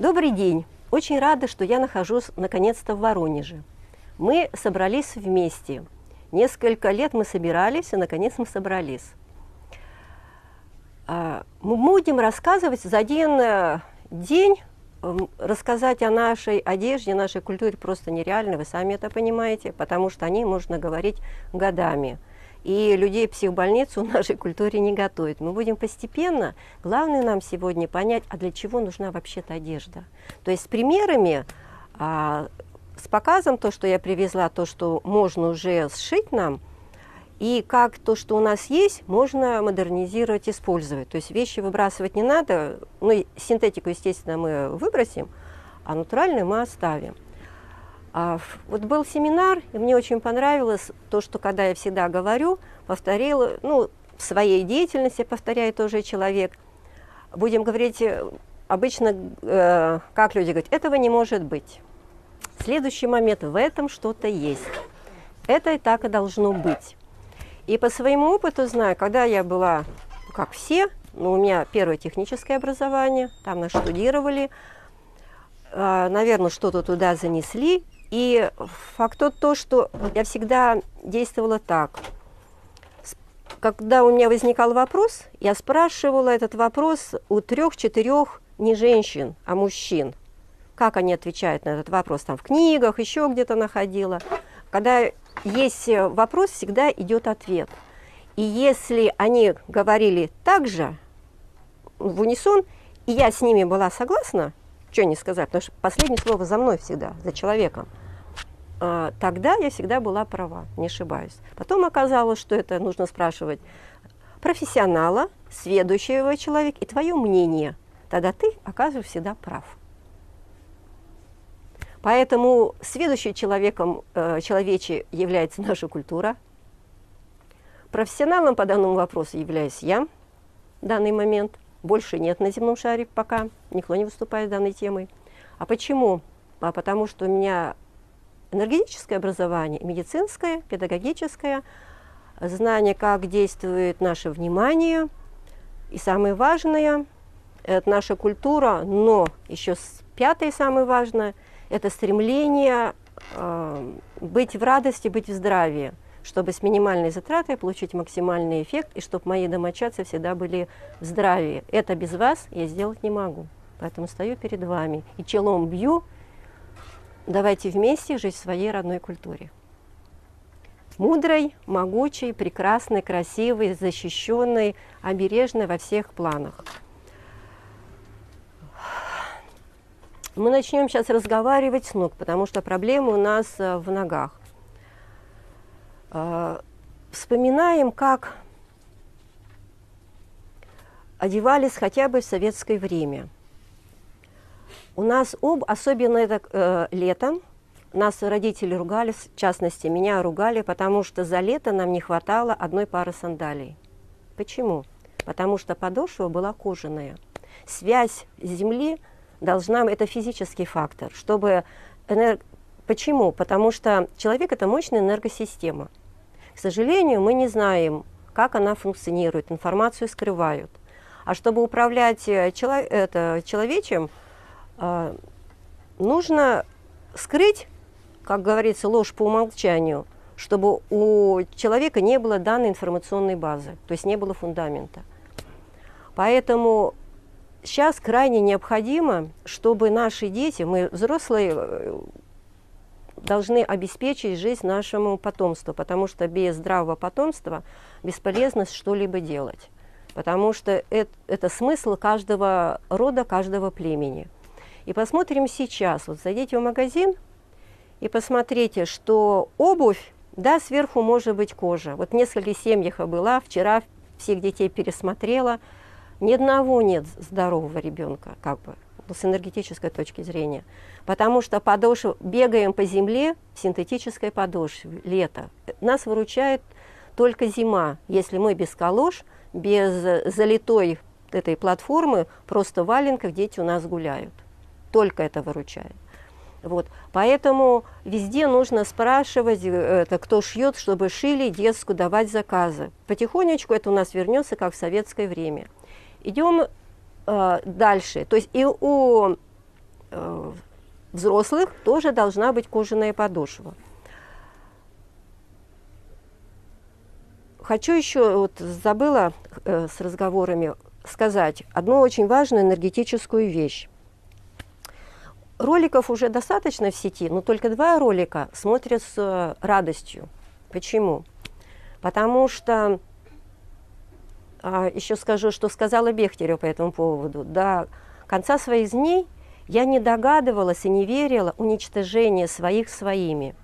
Добрый день! Очень рада, что я нахожусь наконец-то в Воронеже. Мы собрались вместе. Несколько лет мы собирались, и наконец мы собрались. Мы будем рассказывать за один день, рассказать о нашей одежде, нашей культуре просто нереально, вы сами это понимаете, потому что о ней можно говорить годами. И людей в психбольницу в нашей культуре не готовят. Мы будем постепенно. Главное нам сегодня понять, а для чего нужна вообще-то одежда. То есть с примерами, с показом то, что я привезла, то, что можно уже сшить нам, и как то, что у нас есть, можно модернизировать, использовать. То есть вещи выбрасывать не надо. Ну, синтетику, естественно, мы выбросим, а натуральную мы оставим. Вот был семинар, и мне очень понравилось то, что когда я всегда говорю, повторила, ну, в своей деятельности повторяет тоже человек. Будем говорить обычно, как люди говорят, этого не может быть. Следующий момент, в этом что-то есть. Это и так и должно быть. И по своему опыту знаю, когда я была, как все, у меня первое техническое образование, там нас штудировали, наверное, что-то туда занесли. И факт то, что я всегда действовала так. Когда у меня возникал вопрос, я спрашивала этот вопрос у 3-4 не женщин, а мужчин. Как они отвечают на этот вопрос? Там в книгах, еще где-то находила. Когда есть вопрос, всегда идет ответ. И если они говорили так же, в унисон, и я с ними была согласна, что не сказать, потому что последнее слово за мной всегда, за человеком, тогда я всегда была права, не ошибаюсь. Потом оказалось, что это нужно спрашивать профессионала, сведущего человека и твое мнение. Тогда ты оказываешься всегда прав. Поэтому сведущим человеком человече является наша культура. Профессионалом по данному вопросу являюсь я в данный момент. Больше нет на земном шаре пока, никто не выступает данной темой. А почему? Потому что у меня энергетическое образование, медицинское, педагогическое, знание, как действует наше внимание. И самое важное – это наша культура, но еще пятое и самое важное – это стремление быть в радости, быть в здравии, чтобы с минимальной затратой получить максимальный эффект, и чтобы мои домочадцы всегда были в здравии. Это без вас я сделать не могу. Поэтому стою перед вами и челом бью. Давайте вместе жить в своей родной культуре. Мудрой, могучей, прекрасной, красивой, защищенной, обережной во всех планах. Мы начнем сейчас разговаривать с ног, потому что проблемы у нас в ногах. Вспоминаем, как одевались хотя бы в советское время. У нас особенно это летом, нас родители ругали, в частности, меня ругали, потому что за лето нам не хватало одной пары сандалий. Почему? Потому что подошва была кожаная. Связь земли должна, это физический фактор, чтобы... Почему? Потому что человек – это мощная энергосистема. К сожалению, мы не знаем, как она функционирует, информацию скрывают. А чтобы управлять человечем, нужно скрыть, как говорится, ложь по умолчанию, чтобы у человека не было данной информационной базы, то есть не было фундамента. Поэтому сейчас крайне необходимо, чтобы наши дети, мы взрослые, должны обеспечить жизнь нашему потомству, потому что без здравого потомства бесполезно что-либо делать. Потому что это смысл каждого рода, каждого племени. И посмотрим сейчас, вот зайдите в магазин и посмотрите, что обувь, да, сверху может быть кожа. Вот в нескольких семьях я была, вчера всех детей пересмотрела, ни одного нет здорового ребенка, как бы, с энергетической точки зрения. Потому что подошва, бегаем по земле в синтетической подошве, лето. Нас выручает только зима, если мы без калош, без залитой этой платформы, просто в валенках дети у нас гуляют. Только это выручает. Вот. Поэтому везде нужно спрашивать, кто шьет, чтобы шили детскую, давать заказы. Потихонечку это у нас вернется, как в советское время. Идем дальше. То есть и у взрослых тоже должна быть кожаная подошва. Хочу еще, вот забыла с разговорами сказать одну очень важную энергетическую вещь. Роликов уже достаточно в сети, но только 2 ролика смотрят с радостью. Почему? Потому что, еще скажу, что сказала Бехтерева по этому поводу. До конца своих дней я не догадывалась и не верила в уничтожение своих своими.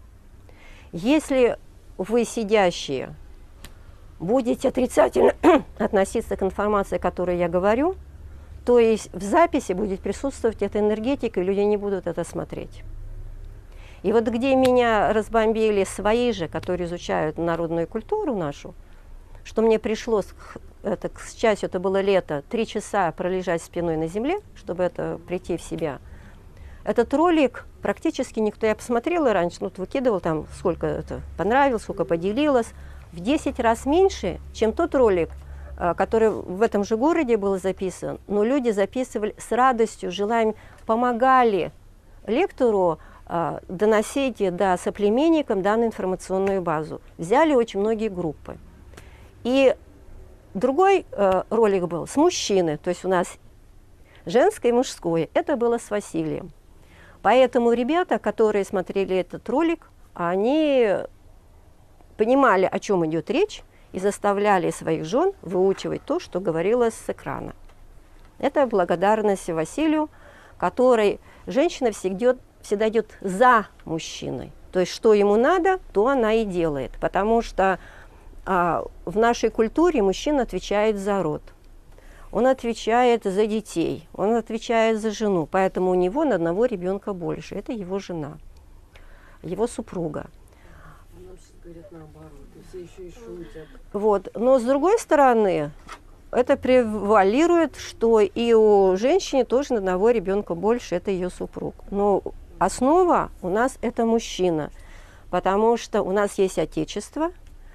Если вы, сидящие, будете отрицательно относиться к информации, о которой я говорю, то есть в записи будет присутствовать эта энергетика, и люди не будут это смотреть. И вот где меня разбомбили свои же, которые изучают народную культуру нашу, что мне пришлось, к счастью, это было лето, 3 часа пролежать спиной на земле, чтобы прийти в себя. Этот ролик практически никто, я посмотрела раньше, выкидывал там, сколько это понравилось, сколько поделилось, в 10 раз меньше, чем тот ролик, который в этом же городе был записан, но люди записывали с радостью, желанием, помогали лектору доносить до соплеменникам данную информационную базу. Взяли очень многие группы. И другой ролик был с мужчиной, то есть у нас женское и мужское. Это было с Василием. Поэтому ребята, которые смотрели этот ролик, они понимали, о чем идет речь, и заставляли своих жен выучивать то, что говорилось с экрана. Это благодарность Василию, который женщина всегда идет за мужчиной. То есть, что ему надо, то она и делает. Потому что в нашей культуре мужчина отвечает за род. Он отвечает за детей, он отвечает за жену. Поэтому у него на одного ребенка больше. Это его жена, его супруга. Нам сейчас говорят наоборот, и все еще и шутят. Вот. Но с другой стороны, это превалирует, что и у женщины тоже на одного ребенка больше, это ее супруг. Но основа у нас это мужчина, потому что у нас есть отечество,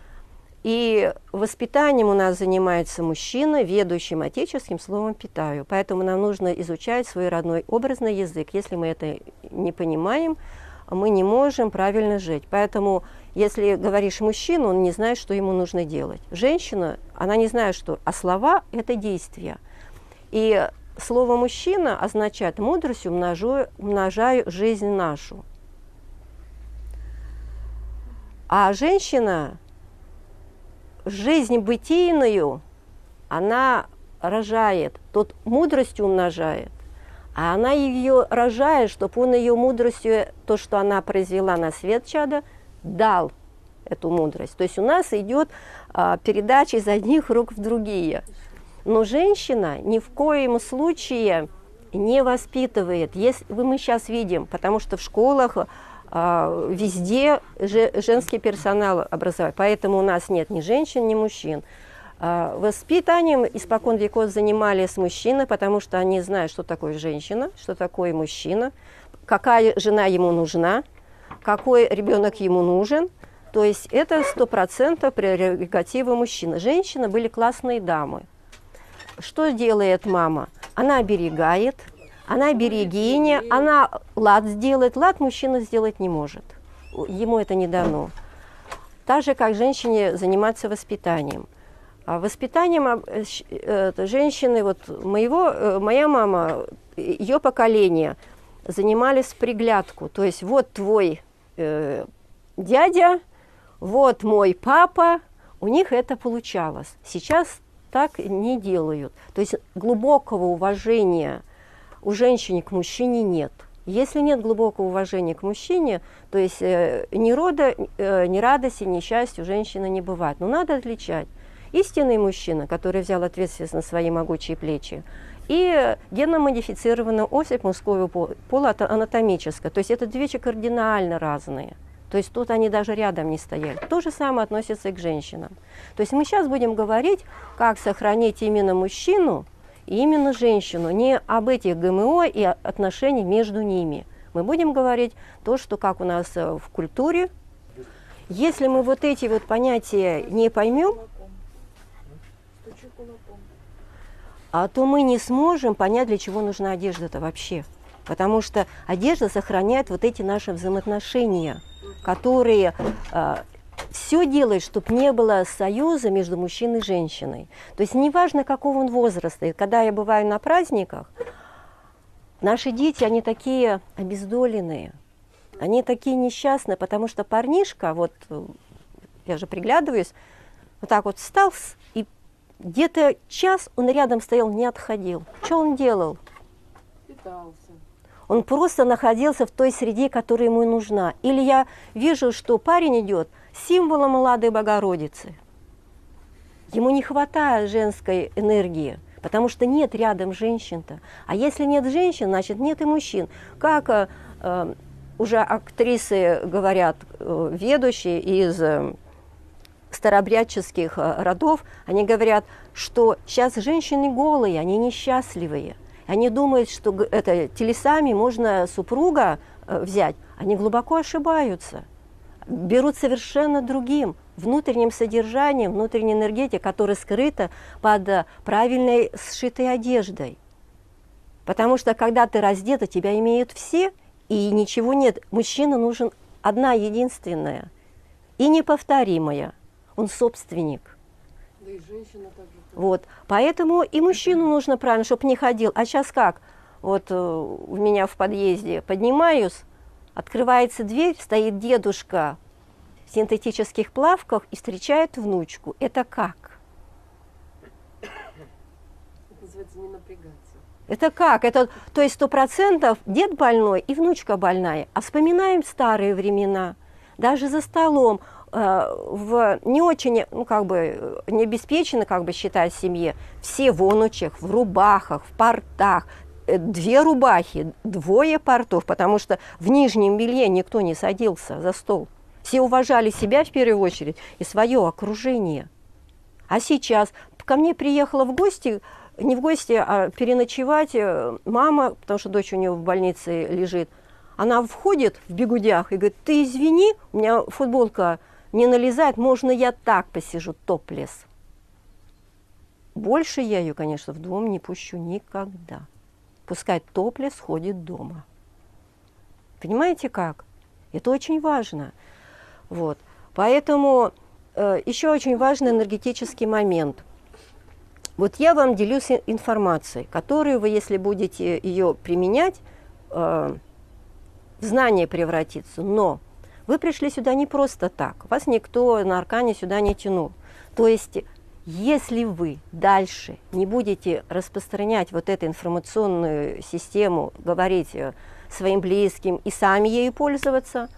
и воспитанием у нас занимается мужчина, ведущим отеческим словом «питаю». Поэтому нам нужно изучать свой родной образный язык. Если мы это не понимаем, мы не можем правильно жить. Поэтому, если говоришь мужчину, он не знает, что ему нужно делать. Женщина, она не знает, что... А слова – это действия. И слово «мужчина» означает «мудростью умножаю жизнь нашу». А женщина, жизнь бытийную, она рожает, тот мудростью умножает. А она ее рожает, чтобы он ее мудростью, то, что она произвела на свет чада, дал эту мудрость. То есть у нас идет передача из одних рук в другие. Но женщина ни в коем случае не воспитывает. Если мы сейчас видим, потому что в школах везде женский персонал образования, поэтому у нас нет ни женщин, ни мужчин. Воспитанием испокон веков занимались мужчины, потому что они знают, что такое женщина, что такое мужчина, какая жена ему нужна, какой ребенок ему нужен. То есть это 100% прерогатива мужчины. Женщины были классные дамы. Что делает мама? Она оберегает, она берегиня, она лад сделает. Лад мужчина сделать не может, ему это не дано. Так же, как женщине заниматься воспитанием. А воспитанием женщины, вот моя мама, ее поколение занимались в приглядку. То есть вот твой дядя, вот мой папа, у них это получалось. Сейчас так не делают. То есть глубокого уважения у женщины к мужчине нет. Если нет глубокого уважения к мужчине, то есть ни рода, ни радости, ни счастья у женщины не бывает. Но надо отличать. Истинный мужчина, который взял ответственность на свои могучие плечи, и генно-модифицированная особь мужского пола анатомическая. То есть это две вещи кардинально разные. То есть тут они даже рядом не стояли. То же самое относится и к женщинам. То есть мы сейчас будем говорить, как сохранить именно мужчину и именно женщину, не об этих ГМО и отношениях между ними. Мы будем говорить то, что как у нас в культуре. Если мы вот эти вот понятия не поймем, то мы не сможем понять, для чего нужна одежда-то вообще. Потому что одежда сохраняет вот эти наши взаимоотношения, которые все делают, чтобы не было союза между мужчиной и женщиной. То есть неважно, какого он возраста. И когда я бываю на праздниках, наши дети, они такие обездоленные, они такие несчастные, потому что парнишка, вот я же приглядываюсь, вот так вот встал, и где-то час он рядом стоял, не отходил. Что он делал? Питался. Он просто находился в той среде, которая ему нужна. Или я вижу, что парень идет символом Молодой Богородицы. Ему не хватает женской энергии, потому что нет рядом женщин-то. А если нет женщин, значит нет и мужчин. Как уже актрисы говорят, ведущие из старообрядческих родов, они говорят, что сейчас женщины голые, они несчастливые. Они думают, что это телесами можно супруга взять. Они глубоко ошибаются. Берут совершенно другим, внутренним содержанием, внутренней энергетикой, которая скрыта под правильной сшитой одеждой. Потому что когда ты раздета, тебя имеют все, и ничего нет. Мужчина нужен одна единственная и неповторимая. Он собственник. Да и женщина также. Вот. Поэтому и мужчину нужно правильно, чтобы не ходил. А сейчас как? Вот у меня в подъезде поднимаюсь, открывается дверь, стоит дедушка в синтетических плавках и встречает внучку. Это как? Это называется не напрягаться. Это как? Это, то есть 100% дед больной и внучка больная. А вспоминаем старые времена. Даже за столом в не очень, ну как бы, не обеспеченно, как бы считать, семье, все в онучах, в рубахах, в портах, 2 рубахи, 2 портов, потому что в нижнем белье никто не садился за стол. Все уважали себя в первую очередь и свое окружение. А сейчас ко мне приехала в гости, не в гости, а переночевать мама, потому что дочь у нее в больнице лежит. Она входит в бигудях и говорит: ты извини, у меня футболка не налезает, можно я так посижу, топлес. Больше я ее, конечно, в дом не пущу никогда. Пускай топлес ходит дома. Понимаете как? Это очень важно. Вот. Поэтому еще очень важный энергетический момент. Вот я вам делюсь информацией, которую вы, если будете ее применять, в знание превратится. Но вы пришли сюда не просто так. Вас никто на аркане сюда не тянул. То есть, если вы дальше не будете распространять вот эту информационную систему, говорить своим близким и сами ею пользоваться,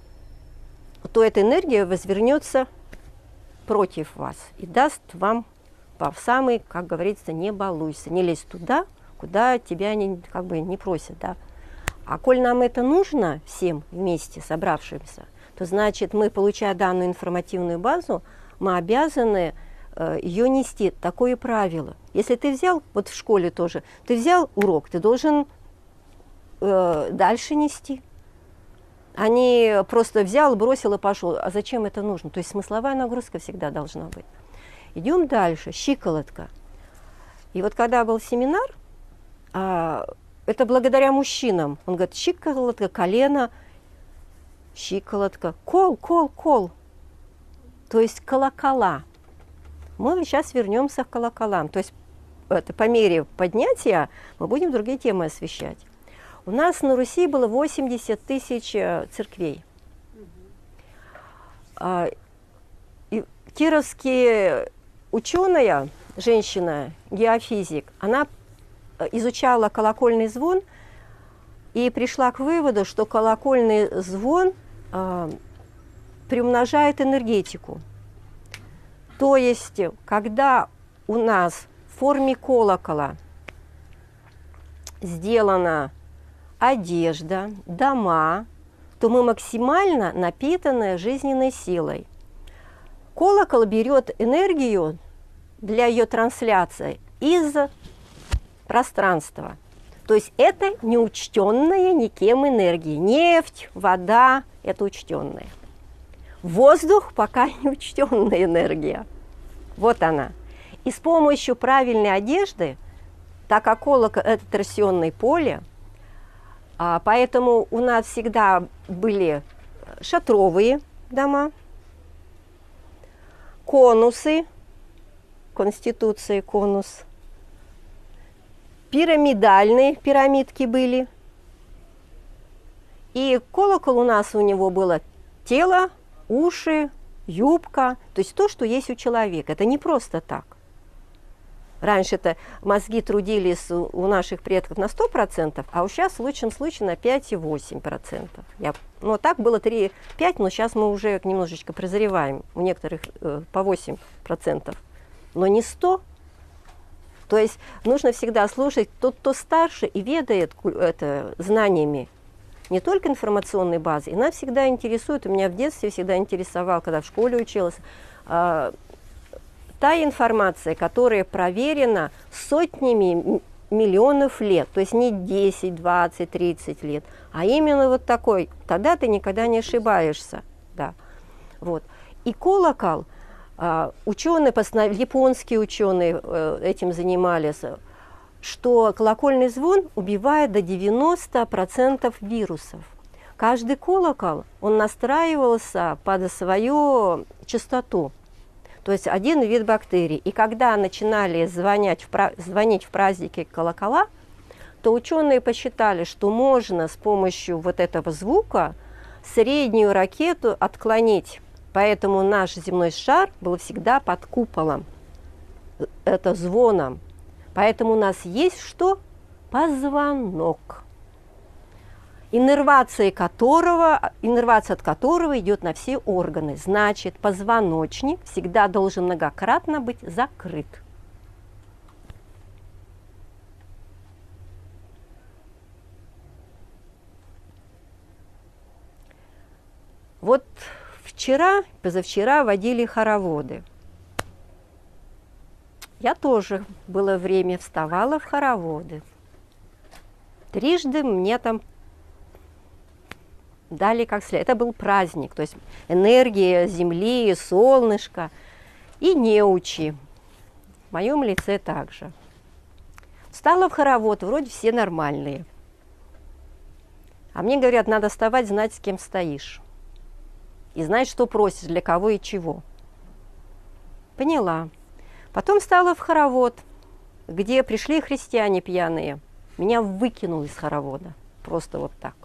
то эта энергия возвернется против вас и даст вам по самый, как говорится, не балуйся, не лезь туда, куда тебя как бы не просят. Да? А коль нам это нужно всем вместе, собравшимся, то значит мы, получая данную информативную базу, мы обязаны ее нести. Такое правило. Если ты взял, вот в школе тоже, ты взял урок, ты должен дальше нести. А не просто взял, бросил и пошел. А зачем это нужно? То есть смысловая нагрузка всегда должна быть. Идем дальше. Щиколотка. И вот когда был семинар, это благодаря мужчинам. Он говорит: щиколотка, колено, щиколотка, кол, кол, кол. То есть колокола. Мы сейчас вернемся к колоколам. То есть это по мере поднятия мы будем другие темы освещать. У нас на Руси было 80 тысяч церквей. И кировские ученая, женщина, геофизик, она изучала колокольный звон и пришла к выводу, что колокольный звон приумножает энергетику. То есть, когда у нас в форме колокола сделана одежда, дома, то мы максимально напитаны жизненной силой. Колокол берет энергию для ее трансляции из пространства. То есть это неучтенная никем энергия. Нефть, вода – это учтенная. Воздух пока не учтенная энергия. Вот она. И с помощью правильной одежды, так как колокол – это торсионное поле, Поэтому у нас всегда были шатровые дома, конусы, конституции, конус, пирамидальные пирамидки были. И колокол у нас у него было тело, уши, юбка, то есть то, что есть у человека. Это не просто так. Раньше-то мозги трудились у наших предков на 100%, а сейчас в лучшем случае на 5,8%. Ну, так было 3-5, но сейчас мы уже немножечко прозреваем, у некоторых по 8%, но не 100%. То есть нужно всегда слушать тот, кто старше и ведает знаниями не только информационной базы. И нас всегда интересует, у меня в детстве всегда интересовал, когда в школе училась, та информация, которая проверена сотнями миллионов лет, то есть не 10, 20, 30 лет, а именно вот такой, тогда ты никогда не ошибаешься. Да. Вот. И колокол, ученые, японские ученые этим занимались, что колокольный звон убивает до 90% вирусов. Каждый колокол, он настраивался под свою частоту. То есть один вид бактерий. И когда начинали звонить в праздники колокола, то ученые посчитали, что можно с помощью вот этого звука среднюю ракету отклонить. Поэтому наш земной шар был всегда под куполом, это звоном. Поэтому у нас есть что? Позвонок. Иннервация от которого идет на все органы. Значит, позвоночник всегда должен многократно быть закрыт. Вот позавчера водили хороводы. Я тоже было время вставала в хороводы. Трижды мне там дали как следует. Это был праздник, то есть энергия земли, солнышко и неучи. В моем лице также. Встала в хоровод, вроде все нормальные. А мне говорят, надо вставать, знать, с кем стоишь. И знать, что просишь, для кого и чего. Поняла. Потом встала в хоровод, где пришли христиане пьяные. Меня выкинул из хоровода. Просто вот так.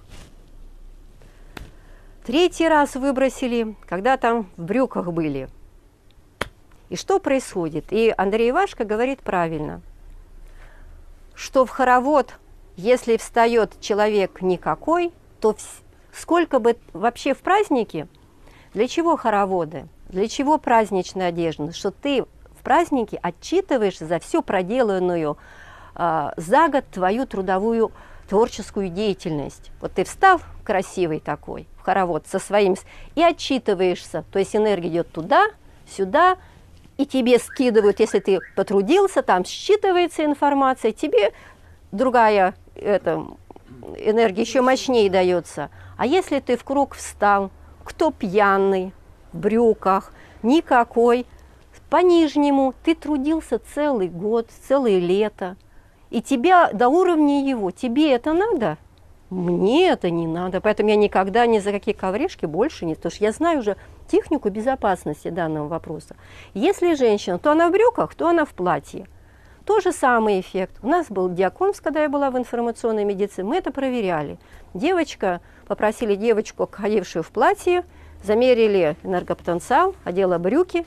Третий раз выбросили, когда там в брюках были. И что происходит? И Андрей Ивашко говорит правильно, что в хоровод, если встает человек никакой, то сколько бы вообще в празднике, для чего хороводы, для чего праздничная одежда, что ты в празднике отчитываешься за всю проделанную за год твою трудовую творческую деятельность. Вот ты встал красивый такой в хоровод со своим и отчитываешься, то есть энергия идет туда, сюда, и тебе скидывают, если ты потрудился, там считывается информация, тебе другая энергия еще мощнее дается. А если ты в круг встал, кто пьяный, в брюках, никакой, по-нижнему, ты трудился целый год, целое лето, и тебя до уровня его, тебе это надо? Мне это не надо, поэтому я никогда ни за какие ковришки больше не, потому что я знаю уже технику безопасности данного вопроса. Если женщина, то она в брюках, то она в платье. Тот же самый эффект. У нас был диаконс, когда я была в информационной медицине, мы это проверяли. Попросили девочку, ходившую в платье, замерили энергопотенциал, одела брюки,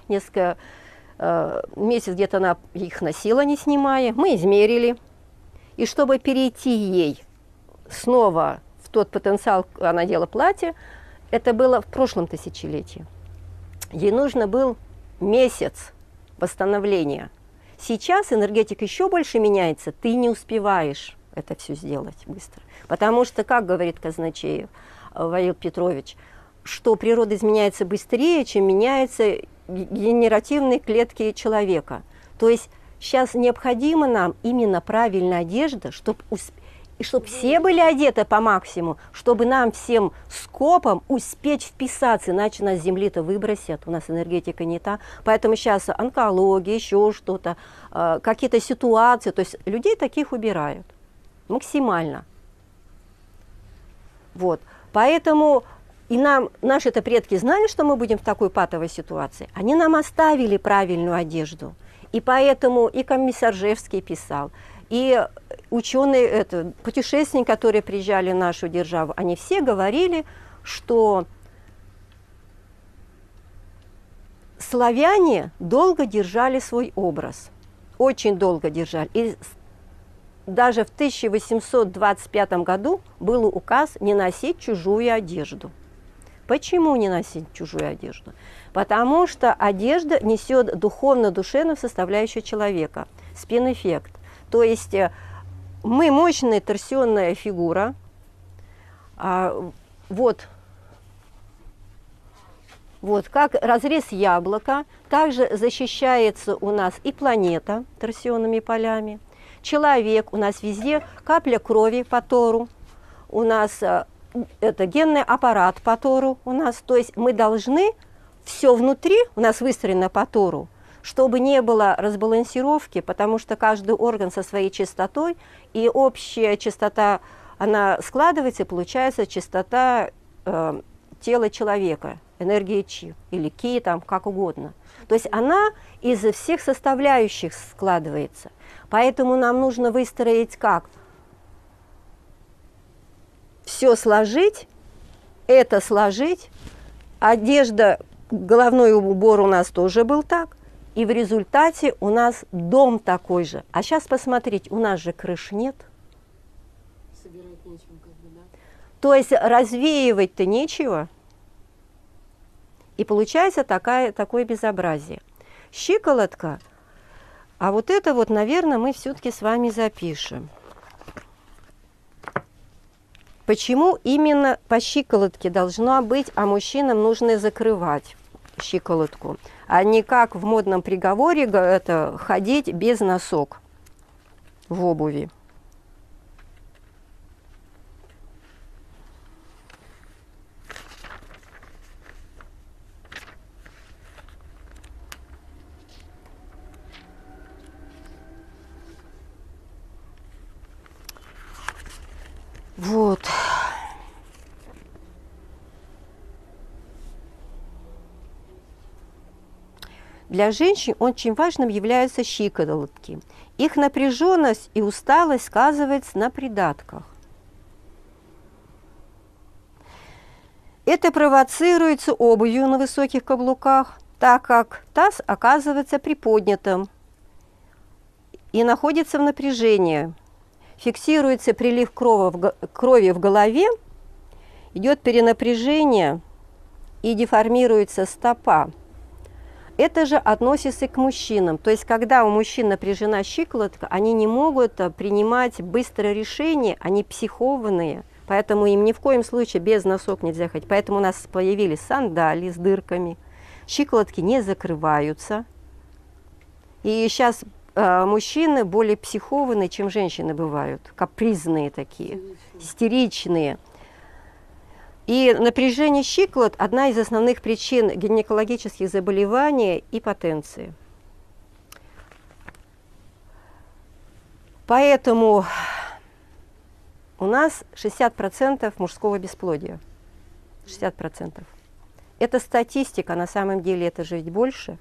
месяц где-то она их носила, не снимая, мы измерили. И чтобы перейти ей снова в тот потенциал, она надела платье, это было в прошлом тысячелетии. Ей нужно был месяц восстановления. Сейчас энергетика еще больше меняется, ты не успеваешь это все сделать быстро. Потому что, как говорит Казначеев Вавил Петрович, что природа изменяется быстрее, чем меняются генеративные клетки человека. То есть сейчас необходима нам именно правильная одежда, чтобы все были одеты по максимуму, чтобы нам всем скопом успеть вписаться, иначе нас с земли-то выбросят, у нас энергетика не та. Поэтому сейчас онкология, еще что-то, какие-то ситуации, то есть людей таких убирают максимально. Вот. Поэтому и наши-то предки знали, что мы будем в такой патовой ситуации. Они нам оставили правильную одежду. И поэтому и Комиссаржевский писал, и ученые, путешественники, которые приезжали в нашу державу, они все говорили, что славяне долго держали свой образ, очень долго держали. И даже в 1825 году был указ не носить чужую одежду. Почему не носить чужую одежду? Потому что одежда несет духовно-душевную составляющую человека, спин-эффект. То есть мы мощная торсионная фигура, вот как разрез яблока, также защищается у нас и планета торсионными полями. Человек, у нас везде капля крови по Тору, у нас это генный аппарат по Тору у нас. То есть мы должны все внутри, у нас выстроено по Тору, чтобы не было разбалансировки, потому что каждый орган со своей частотой, и общая частота, она складывается, и получается частота тела человека, энергия Чи, или Ки, там, как угодно. То есть она из всех составляющих складывается. Поэтому нам нужно выстроить как? Все сложить, это сложить, одежда, головной убор у нас тоже был так, и в результате у нас дом такой же. А сейчас посмотрите, у нас же крыш нет. Собирать нечем, как бы, да? То есть развеивать-то нечего. И получается такое безобразие. Щиколотка, а вот это вот, наверное, мы все-таки с вами запишем. Почему именно по щиколотке должна быть, а мужчинам нужно закрывать щиколотку, а не как в модном приговоре это ходить без носок в обуви. Вот. Для женщин очень важным являются щиколотки. Их напряженность и усталость сказывается на придатках. Это провоцируется обувью на высоких каблуках, так как таз оказывается приподнятым и находится в напряжении. Фиксируется прилив крови в голове, идет перенапряжение и деформируется стопа. Это же относится и к мужчинам. То есть, когда у мужчин напряжена щиколотка, они не могут принимать быстрое решение, они психованные, поэтому им ни в коем случае без носок нельзя ходить. Поэтому у нас появились сандали с дырками, щиколотки не закрываются. И сейчас мужчины более психованные, чем женщины бывают, капризные такие, истеричные. И напряжение щиколот – одна из основных причин гинекологических заболеваний и потенции. Поэтому у нас 60% мужского бесплодия. 60%. Это статистика, на самом деле это же ведь больше.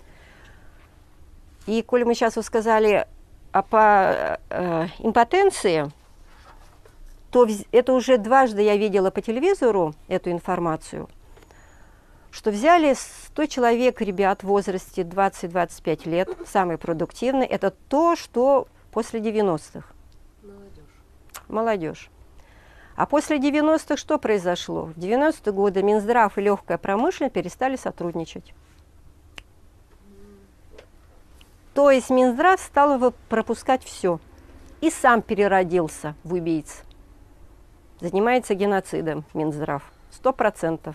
И коль мы сейчас сказали по импотенции, то это уже дважды я видела по телевизору эту информацию, что взяли 100 человек, ребят в возрасте 20-25 лет, самые продуктивные, это то, что после 90-х. Молодежь. А после 90-х что произошло? В 90-е годы Минздрав и легкая промышленность перестали сотрудничать. То есть Минздрав стал пропускать все. И сам переродился в убийц. Занимается геноцидом Минздрав. 100%.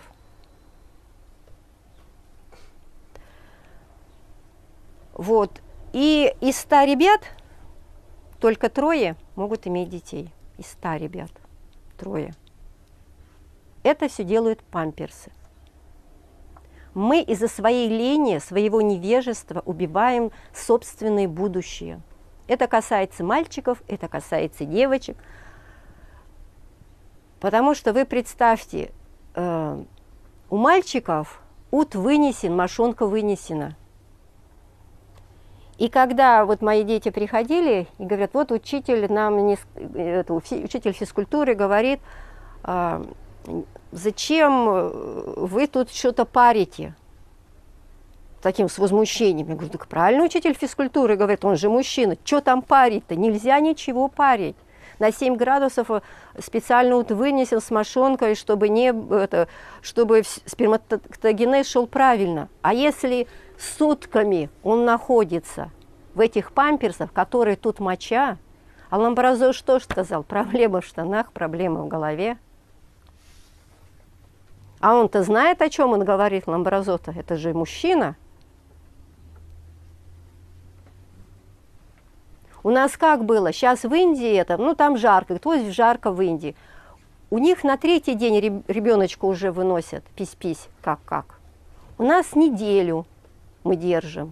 Вот. И из 100 ребят только 3 могут иметь детей. Из 100 ребят 3. Это все делают памперсы. Мы из-за своей лени, своего невежества убиваем собственное будущее. Это касается мальчиков, это касается девочек. Потому что вы представьте, у мальчиков ут вынесен, мошонка вынесена. И когда вот мои дети приходили и говорят, вот учитель учитель физкультуры говорит, зачем вы тут что-то парите? Таким с возмущением. Я говорю, так правильно учитель физкультуры говорит, он же мужчина, что там парить-то? Нельзя ничего парить. На 7 градусов специально вот вынесен с мошонкой, чтобы сперматогенез шел правильно. А если сутками он находится в этих памперсах, которые тут моча, а Ламбразо что ж сказал? Проблема в штанах, проблема в голове. А он-то знает, о чем он говорит, Ламбразо-то? Это же мужчина. У нас как было? Сейчас в Индии там жарко, то есть жарко в Индии. У них на 3-й день ребеночка уже выносят, пись-пись, как. У нас неделю мы держим.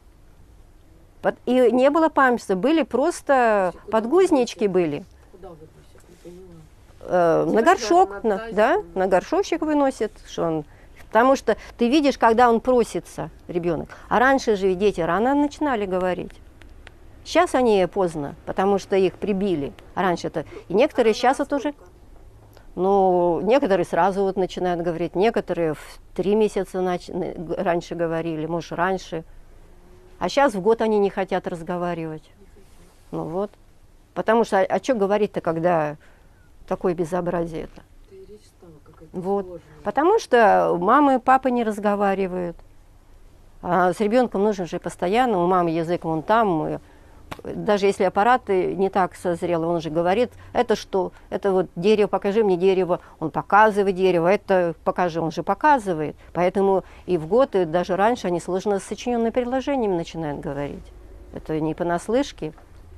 И не было памперса, были просто подгузнички были. Куда выносят? Не поняла. На горшок, на горшочек выносят, потому что ты видишь, когда он просится, ребенок. А раньше же дети рано начинали говорить. Сейчас они поздно, потому что их прибили. А раньше-то, и некоторые сейчас вот уже, некоторые сразу вот начинают говорить, некоторые в 3 месяца раньше говорили, может, раньше. А сейчас в год они не хотят разговаривать. Потому что, а что говорить-то, когда такое безобразие это? Потому что мама и папа не разговаривают. А с ребенком нужен же постоянно, у мамы язык вон там, даже если аппарат не так созрел, он же говорит, это что? Это вот дерево, покажи мне дерево. Он показывает дерево, это покажи, он же показывает. Поэтому и в год, и даже раньше они сложно сочиненными предложениями начинают говорить. Это не понаслышке.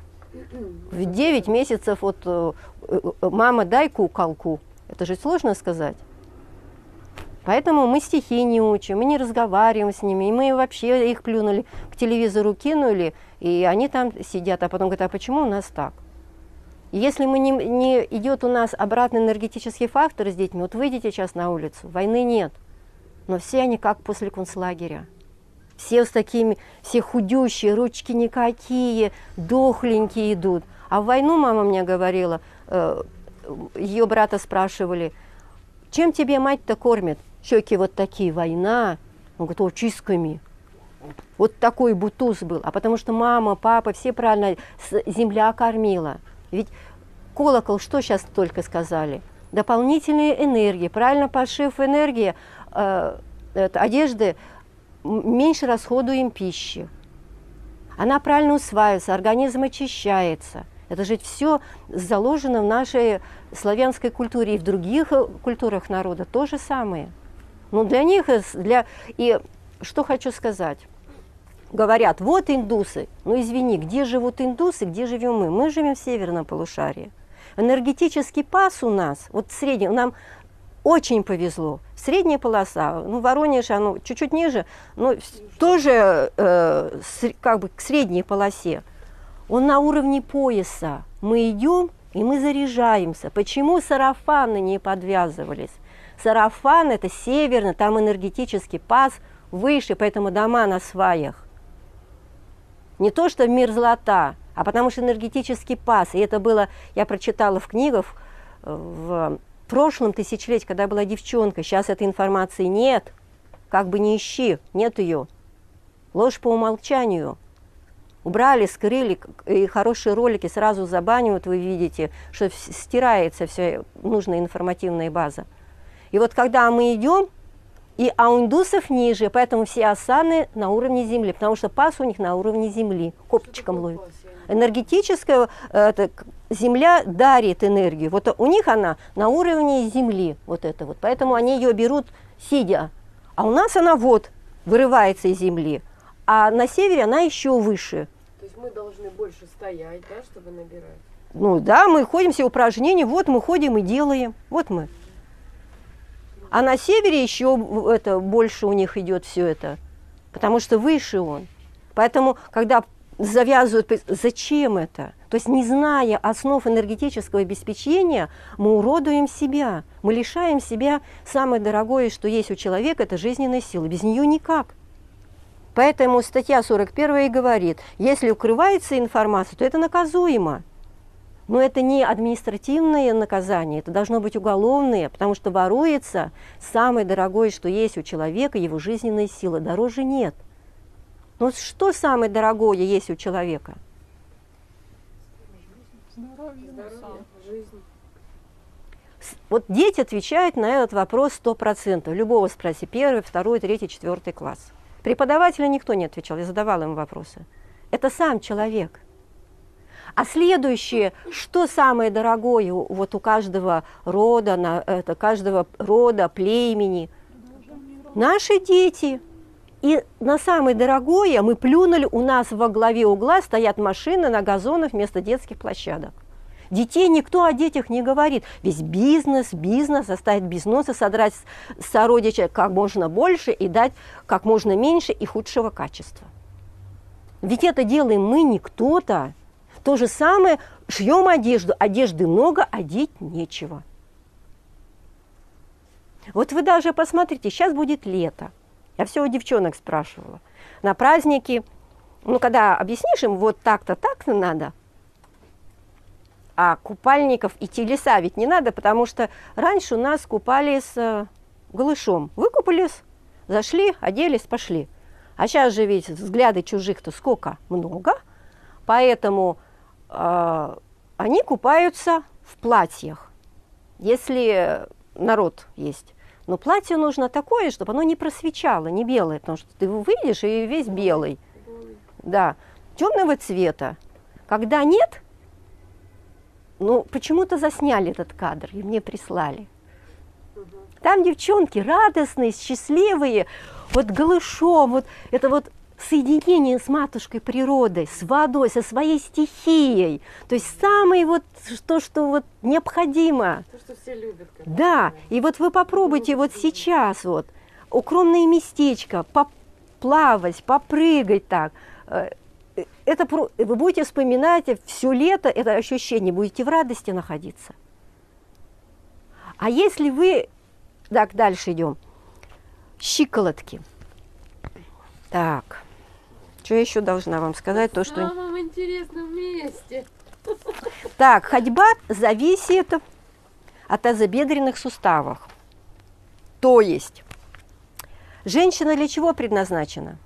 В 9 месяцев мама, дай куколку. Это же сложно сказать. Поэтому мы стихи не учим, мы не разговариваем с ними, и мы вообще их плюнули, к телевизору кинули, и они там сидят, а потом говорят, а почему у нас так? И если не идет у нас обратный энергетический фактор с детьми, вот выйдите сейчас на улицу, войны нет, но все они как после концлагеря. Все с такими, все худющие, ручки никакие, дохленькие идут. А в войну мама мне говорила, ее брата спрашивали, чем тебе мать-то кормит? Щеки вот такие, война. Он говорит, чистками. Вот такой бутуз был. А потому что мама, папа, все правильно, земля кормила. Ведь колокол, что сейчас только сказали? Дополнительные энергии, правильно пошив энергии, одежды, меньше расходуем пищи. Она правильно усваивается, организм очищается. Это же все заложено в нашей славянской культуре. И в других культурах народа то же самое. Но для них, и что хочу сказать. Говорят, вот индусы. Извини, где живут индусы, где живем мы? Мы живем в северном полушарии. Энергетический пас у нас, вот средний, нам очень повезло. Средняя полоса, Воронеж, оно чуть-чуть ниже, но тоже как бы к средней полосе. Он на уровне пояса. Мы идем, и мы заряжаемся. Почему сарафаны не подвязывались? Сарафан – это северно, там энергетический паз выше, поэтому дома на сваях. Не то, что мир золота, а потому что энергетический паз. И это было, я прочитала в книгах в прошлом тысячелетии, когда была девчонка. Сейчас этой информации нет. Как бы не ищи, нет ее. Ложь по умолчанию. Убрали, скрыли, и хорошие ролики сразу забанивают, вы видите, что стирается вся нужная информативная база. И вот когда мы идем, а у индусов ниже, поэтому все асаны на уровне земли, потому что пас у них на уровне земли, копчиком ловит. Энергетическая земля дарит энергию, вот у них она на уровне земли, вот это вот, поэтому они ее берут сидя, а у нас она вырывается из земли, а на севере она еще выше. То есть мы должны больше стоять, да, чтобы набирать? Мы ходим все упражнения, мы ходим и делаем, мы. А на севере еще больше у них идет все это, потому что выше он. Поэтому, когда завязывают, зачем это? То есть, не зная основ энергетического обеспечения, мы уродуем себя, мы лишаем себя самое дорогое, что есть у человека, это жизненная сила. Без нее никак. Поэтому статья 41 и говорит, если укрывается информация, то это наказуемо. Но это не административное наказание, это должно быть уголовное, потому что воруется самое дорогое, что есть у человека, его жизненная сила. Дороже нет. Но что самое дорогое есть у человека? Здоровье, жизнь. Вот дети отвечают на этот вопрос 100%. Любого спроси, 1, 2, 3, 4 класс. Преподавателя никто не отвечал, я задавала им вопросы. Это сам человек. А следующее, что самое дорогое вот у каждого рода, каждого рода, племени? Наши дети. И на самое дорогое мы плюнули, у нас во главе угла стоят машины на газонах вместо детских площадок. Детей никто о детях не говорит. Весь бизнес, оставить без носа, содрать с сородича как можно больше и дать как можно меньше и худшего качества. Ведь это делаем мы, не кто-то. То же самое, шьем одежду, одежды много, одеть нечего. Вот вы даже посмотрите, сейчас будет лето. Я все у девчонок спрашивала. На праздники, ну, когда объяснишь им, вот так-то, так-то надо, а купальников и телеса ведь не надо, потому что раньше у нас купались голышом. Выкупались, зашли, оделись, пошли. А сейчас же ведь взгляды чужих-то сколько? Много. Поэтому они купаются в платьях, если народ есть. Но платье нужно такое, чтобы оно не просвечало, не белое, потому что ты выйдешь и весь белый. Да, темного цвета. Когда нет, ну, почему-то засняли этот кадр и мне прислали. Там девчонки радостные, счастливые, вот голышом, вот это вот соединение с матушкой природой, с водой, со своей стихией. То есть самое вот то, что вот необходимо. То, что все любят. Да, и вот вы попробуйте вот сейчас вот укромное местечко, поплавать, попрыгать так. Это вы будете вспоминать все лето, это ощущение, будете в радости находиться. А если вы... Так, дальше идем. Щиколотки. Так, что я еще должна вам сказать? То, что... В самом интересном месте. Так, ходьба зависит от тазобедренных суставов. То есть, женщина для чего предназначена?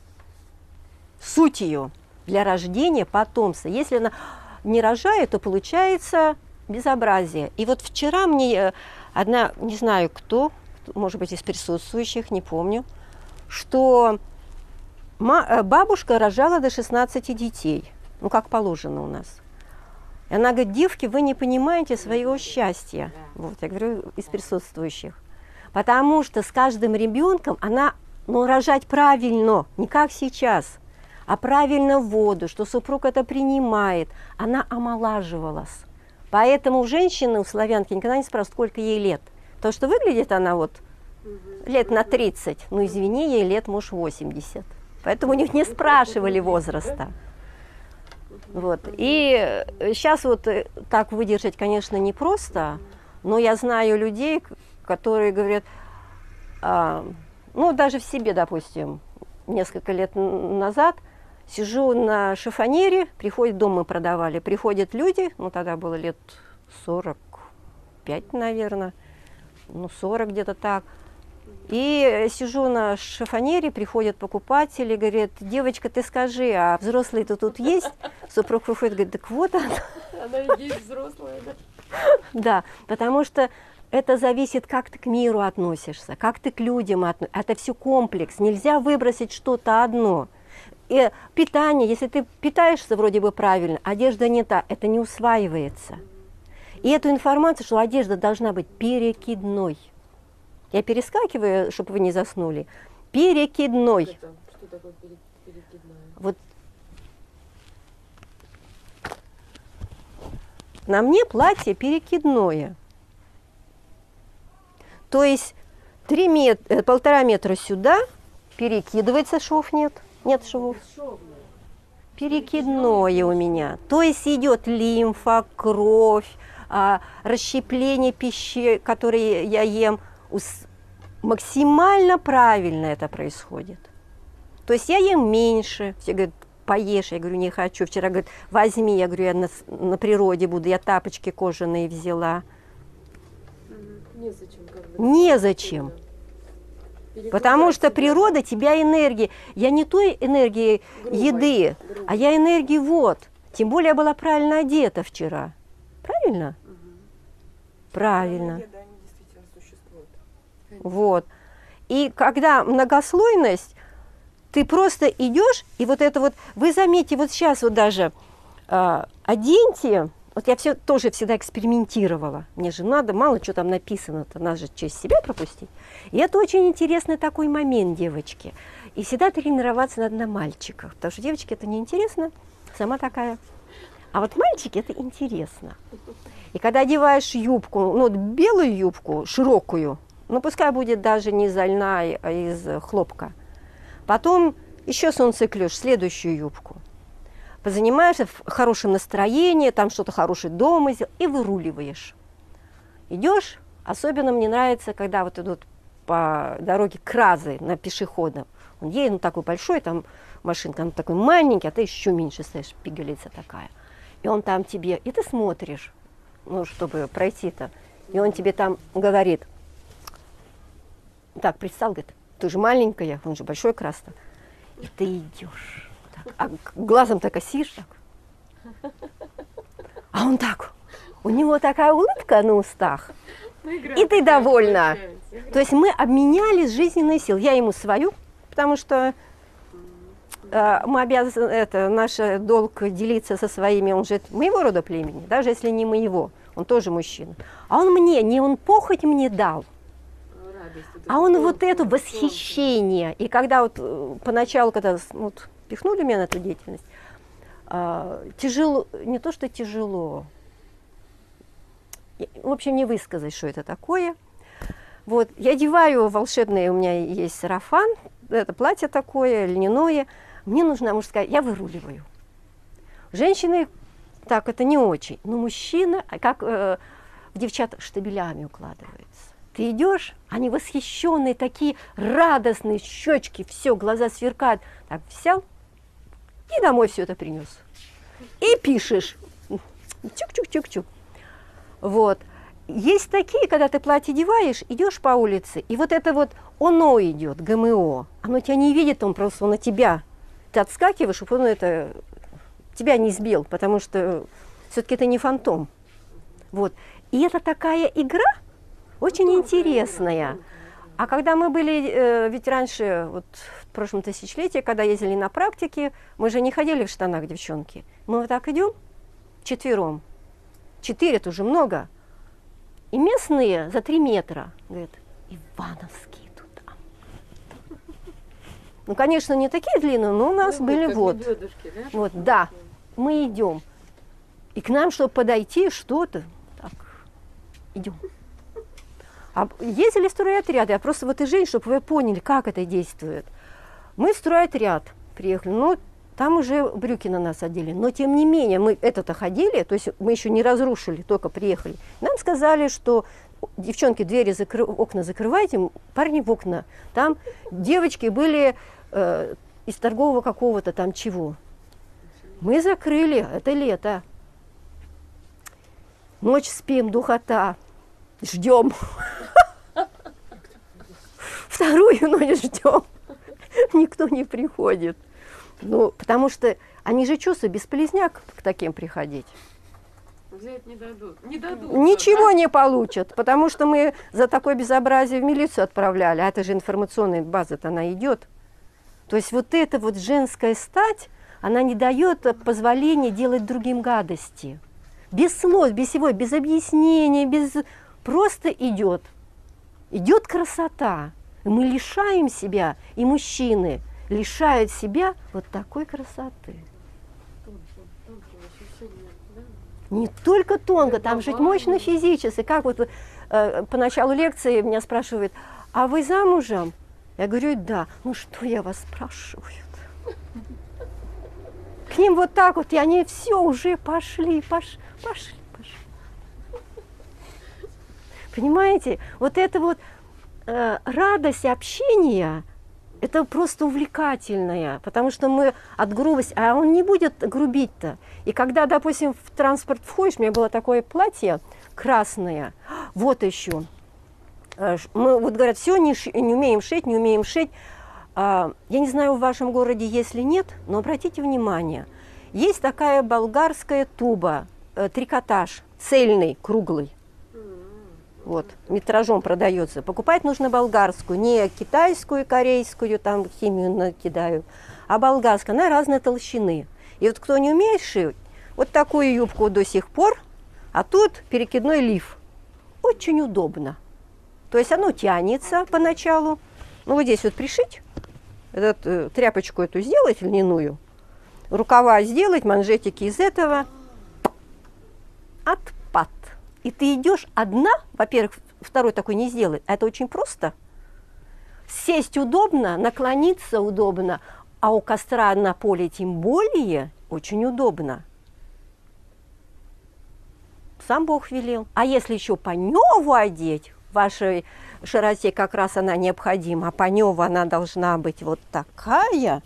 Суть ее для рождения потомства. Если она не рожает, то получается безобразие. И вот вчера мне одна, не знаю кто, может быть из присутствующих, не помню, что бабушка рожала до 16 детей, ну как положено у нас. И она говорит, девки, вы не понимаете своего счастья. Вот, я говорю, из присутствующих. Потому что с каждым ребенком она, ну, рожать правильно, не как сейчас, а правильно в воду, что супруг это принимает, она омолаживалась. Поэтому у женщины, у славянки, никогда не спрашивают, сколько ей лет. То, что выглядит она вот лет на 30, ну, извини, ей лет, может, 80. Поэтому у них не спрашивали возраста. Вот. И сейчас вот так выдержать, конечно, непросто, но я знаю людей, которые говорят, ну, даже в себе, допустим, несколько лет назад сижу на шифонере, приходит, дом мы продавали, приходят люди, ну, тогда было лет 45, наверное, ну, 40 где-то так, и сижу на шифонере, приходят покупатели, говорят, девочка, ты скажи, а взрослые-то тут есть? Супруг выходит, говорит, так вот она. Она и есть взрослая, да? Да, потому что это зависит, как ты к миру относишься, как ты к людям относишься. Это все комплекс, нельзя выбросить что-то одно. И питание, если ты питаешься вроде бы правильно, одежда не та, это не усваивается. И эту информацию, что одежда должна быть перекидной. Я перескакиваю, чтобы вы не заснули. Перекидной. Что такое перекидной? Вот на мне платье перекидное. То есть 1,5 метра сюда перекидывается, швов нет. Нет швов. перекидное у меня. То есть идет лимфа, кровь, расщепление пищи, которые я ем. Максимально правильно это происходит. То есть я ем меньше. Все говорят, поешь. Я говорю, не хочу. Вчера говорят, возьми. Я говорю, я на природе буду. Я тапочки кожаные взяла. Незачем. Незачем. Потому что природа тебя энергии. Я не той энергии еды, а я энергии вод. Тем более я была правильно одета вчера. Правильно? Правильно. Вот. И когда многослойность, ты просто идешь, и вот это вот, вы заметите, вот сейчас вот даже оденьте, вот я все тоже всегда экспериментировала. Мне же надо, мало что там написано-то, надо же через себя пропустить. И это очень интересный такой момент, девочки. И всегда тренироваться надо на мальчиках, потому что девочки это неинтересно, сама такая. А вот мальчики это интересно. И когда одеваешь юбку, ну вот белую юбку, широкую, ну пускай будет даже не из льна, а из хлопка. Потом еще солнцеклюш, следующую юбку. Позанимаешься в хорошем настроении, там что-то хорошее дома сделал, и выруливаешь. Идешь, особенно мне нравится, когда вот идут по дороге кразы на пешеходном. Он едет, ну такой большой, там машинка, он такой маленький, а ты еще меньше стоишь, пигалица такая. И он там тебе, и ты смотришь, ну, чтобы пройти-то. И он тебе там говорит, так, представь, говорит, ты же маленькая, он же большой крас-то. И ты идешь. А глазом-то косишь так. А он так, у него такая улыбка на устах. И ты довольна. То есть мы обменялись жизненной силой. Я ему свою, потому что мы обязаны, это наш долг делиться со своими, он же моего рода племени, даже если не моего, он тоже мужчина. А он мне, не он похоть мне дал, а он вот это восхищение. И когда вот поначалу, когда вот, пихнули меня на эту деятельность, тяжело, не то что тяжело, в общем, не высказать, что это такое. Вот, я одеваю волшебное, у меня есть сарафан, это платье такое, льняное, мне нужна мужская, я выруливаю. Женщины, так, это не очень, но мужчина, как в девчат штабелями укладываются. Ты идешь, они восхищенные, такие радостные, щечки, все, глаза сверкают. Так, взял и домой все это принес. И пишешь. Чук-чук-чук-чук. Вот. Есть такие, когда ты платье одеваешь, идешь по улице, и вот это вот оно идет, ГМО. Оно тебя не видит, он просто на тебя. Ты отскакиваешь, чтобы он это тебя не сбил, потому что все-таки это не фантом. Вот. И это такая игра очень интересная. А когда мы были, ведь раньше, вот в прошлом тысячелетии, когда ездили на практике, мы же не ходили в штанах, девчонки. Мы вот так идем четвером. 4 это уже много. И местные за 3 метра говорят, Ивановские тут. Ну, конечно, не такие длинные, но у нас были вот. Медведушки, да? Вот, да. Мы идем. И к нам, чтобы подойти, что-то, так, идем. А ездили в стройотряд, я просто вот и женщин, чтобы вы поняли, как это действует. Мы в стройотряд приехали, ну, там уже брюки на нас одели, но тем не менее мы это-то ходили, то есть мы еще не разрушили, только приехали. Нам сказали, что девчонки, двери, окна закрывайте, парни в окна. Там девочки были из торгового какого-то там чего. Мы закрыли, это лето. Ночь спим, духота, ждем. Вторую ночь ждем. Никто не приходит. Ну, потому что они же чувствуют, бесполезняк к таким приходить. Взять не дадут. Не дадут. Ничего не получат, потому что мы за такое безобразие в милицию отправляли, а это же информационная база-то, она идет. То есть вот эта вот женская стать, она не дает позволения делать другим гадости. Без слов, без всего, без объяснений, без... Просто идет. Идет красота. И мы лишаем себя, и мужчины лишают себя вот такой красоты. Не только тонко, там жить мощно физически. Как вот по началу лекции меня спрашивают, а вы замужем? Я говорю, да. Ну что я вас спрашиваю? к ним вот так вот, и они все уже пошли. Понимаете, вот это вот радость общения, это просто увлекательное, потому что мы от грубости, а он не будет грубить-то. И когда, допустим, в транспорт входишь, у меня было такое платье красное, вот еще. Мы вот говорят, все, не умеем шить. Я не знаю, в вашем городе есть или нет, но обратите внимание, есть такая болгарская туба, трикотаж, цельный, круглый. Вот, метражом продается. Покупать нужно болгарскую, не китайскую, корейскую, там химию накидаю, а болгарскую. Она разной толщины. И вот кто не умеет шить, вот такую юбку до сих пор, а тут перекидной лиф. Очень удобно. То есть оно тянется поначалу. Ну вот здесь вот пришить, тряпочку эту сделать льняную, рукава сделать, манжетики из этого, отпад. И ты идешь одна, во-первых, второй такой не сделает, а это очень просто. Сесть удобно, наклониться удобно, а у костра на поле тем более очень удобно. Сам Бог велел. А если еще паневу одеть, в вашей широте как раз она необходима, а панева она должна быть вот такая.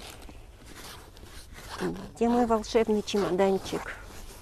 Где мой волшебный чемоданчик?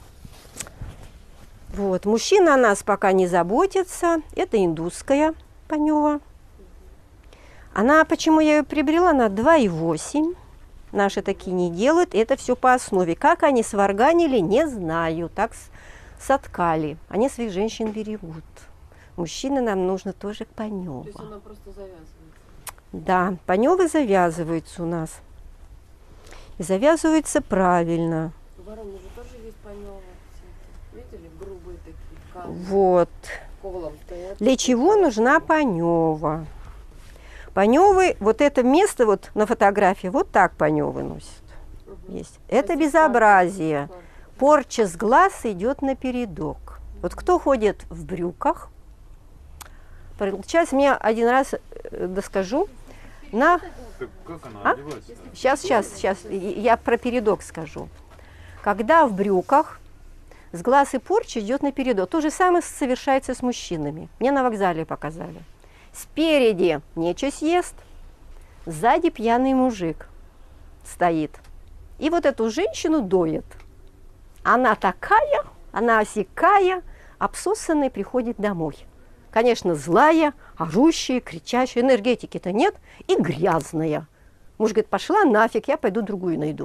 Вот, мужчина о нас пока не заботится. Это индусская панева. Она, почему я ее приобрела, она 2,8. Наши такие не делают. Это все по основе. Как они сварганили, не знаю. Так соткали. Они своих женщин берегут. Мужчины нам нужно тоже панева. То есть она просто завязывается? Да, паневы завязываются у нас. И завязываются правильно. В Воронеже тоже есть паневы. Видели? Грубые такие камни. Вот. Колом стоят. Для чего нужна панева? Паневы, вот это место вот на фотографии, вот так паневы носят. Есть. Это безобразие. Порча с глаз идет напередок. Вот кто ходит в брюках, сейчас мне один раз доскажу. Как она одевается? Сейчас, я про передок скажу. Когда в брюках с глаз и порча идет напередок, то же самое совершается с мужчинами. Мне на вокзале показали. Спереди нечего съест, сзади пьяный мужик стоит. И вот эту женщину доет. Она такая, она осякая, обсосанная приходит домой. Конечно, злая, орущая, кричащая, энергетики-то нет, и грязная. Муж говорит, пошла нафиг, я пойду другую найду.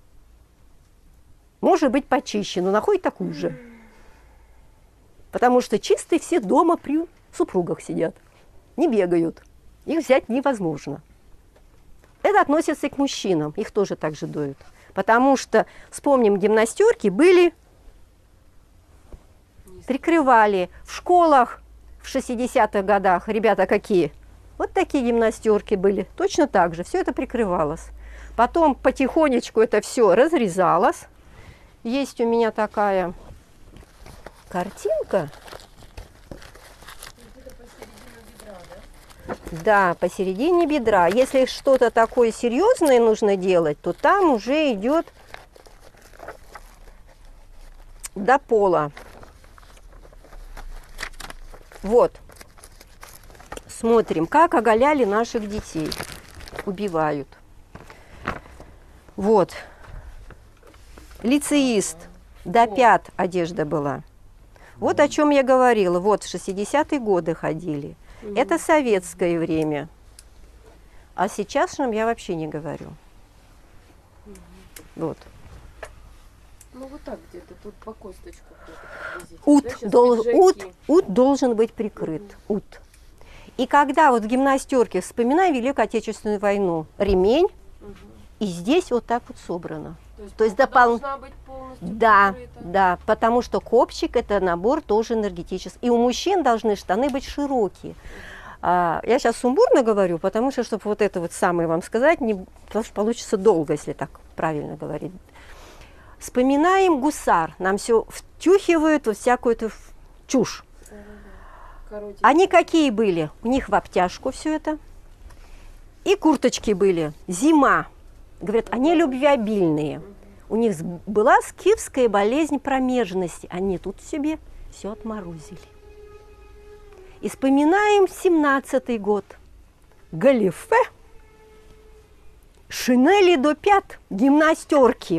Может быть, почище, но находит такую же. Потому что чистые все дома при супругах сидят, не бегают. Их взять невозможно. Это относится и к мужчинам, их тоже так же доют. Потому что, вспомним, гимнастерки были, прикрывали в школах в 60-х годах. Ребята какие? Вот такие гимнастерки были, точно так же, все это прикрывалось. Потом потихонечку это все разрезалось. Есть у меня такая картинка. Да, посередине бедра. Если что-то такое серьезное нужно делать, то там уже идет до пола. Вот. Смотрим, как оголяли наших детей. Убивают. Вот. Лицеист. До пят одежда была. Вот о чем я говорила. Вот в 60-е годы ходили. Это советское время. А сейчас я вообще не говорю. Вот. Ну вот так где-то, тут по косточку. Ут должен быть прикрыт. Ут. И когда вот в гимнастерке, вспоминаем Великую Отечественную войну, ремень, и здесь вот так вот собрано. То есть должна быть полностью прикрыта. Да, потому что копчик – это набор тоже энергетический. И у мужчин должны штаны быть широкие. Я сейчас сумбурно говорю, потому что, чтобы вот это вот самое вам сказать, потому что получится долго, если так правильно говорить. Вспоминаем гусар, нам все втюхивают вот всякую эту чушь. Они какие были? У них в обтяжку все это. И курточки были. Зима. Говорят, они любвеобильные. у них была скифская болезнь промежности. Они тут себе все отморозили. И вспоминаем 17-й год. Галифе, шинели до пят, гимнастерки.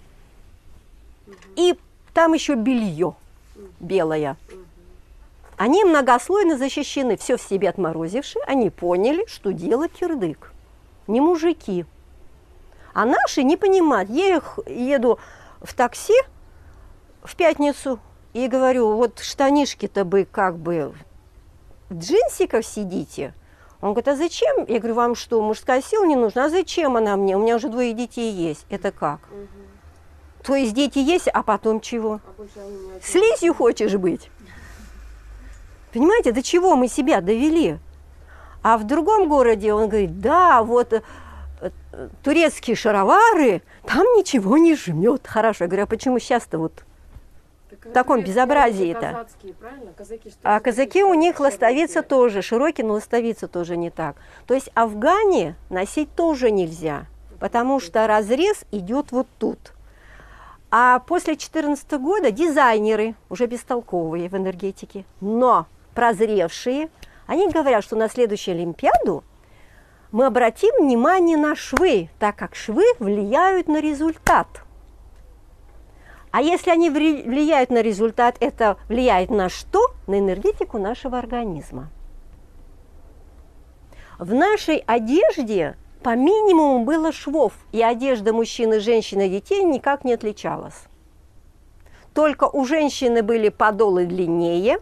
И там еще белье белое. Они многослойно защищены, все в себе отморозившие. Они поняли, что дело кирдык. Не мужики. А наши не понимают. Я еду в такси в пятницу и говорю, вот штанишки-то бы как бы в джинсиках сидите. Он говорит, а зачем? Я говорю, вам что, мужская сила не нужна? А зачем она мне? У меня уже 2 детей есть. Это как? То есть дети есть, а потом чего? Слизью хочешь быть? Понимаете, до чего мы себя довели? А в другом городе он говорит, да, вот турецкие шаровары, там ничего не жмет. Хорошо, я говорю, а почему сейчас-то вот в таком безобразии-то? А казаки у них ластовица тоже, широкие, но ластовица тоже не так. То есть афгане носить тоже нельзя, потому что разрез идет вот тут. А после 2014 года дизайнеры, уже бестолковые в энергетике, но прозревшие, они говорят, что на следующую Олимпиаду мы обратим внимание на швы, так как швы влияют на результат. А если они влияют на результат, это влияет на что? На энергетику нашего организма. В нашей одежде по минимуму было швов, и одежда мужчин и женщин и детей никак не отличалась. Только у женщины были подолы длиннее,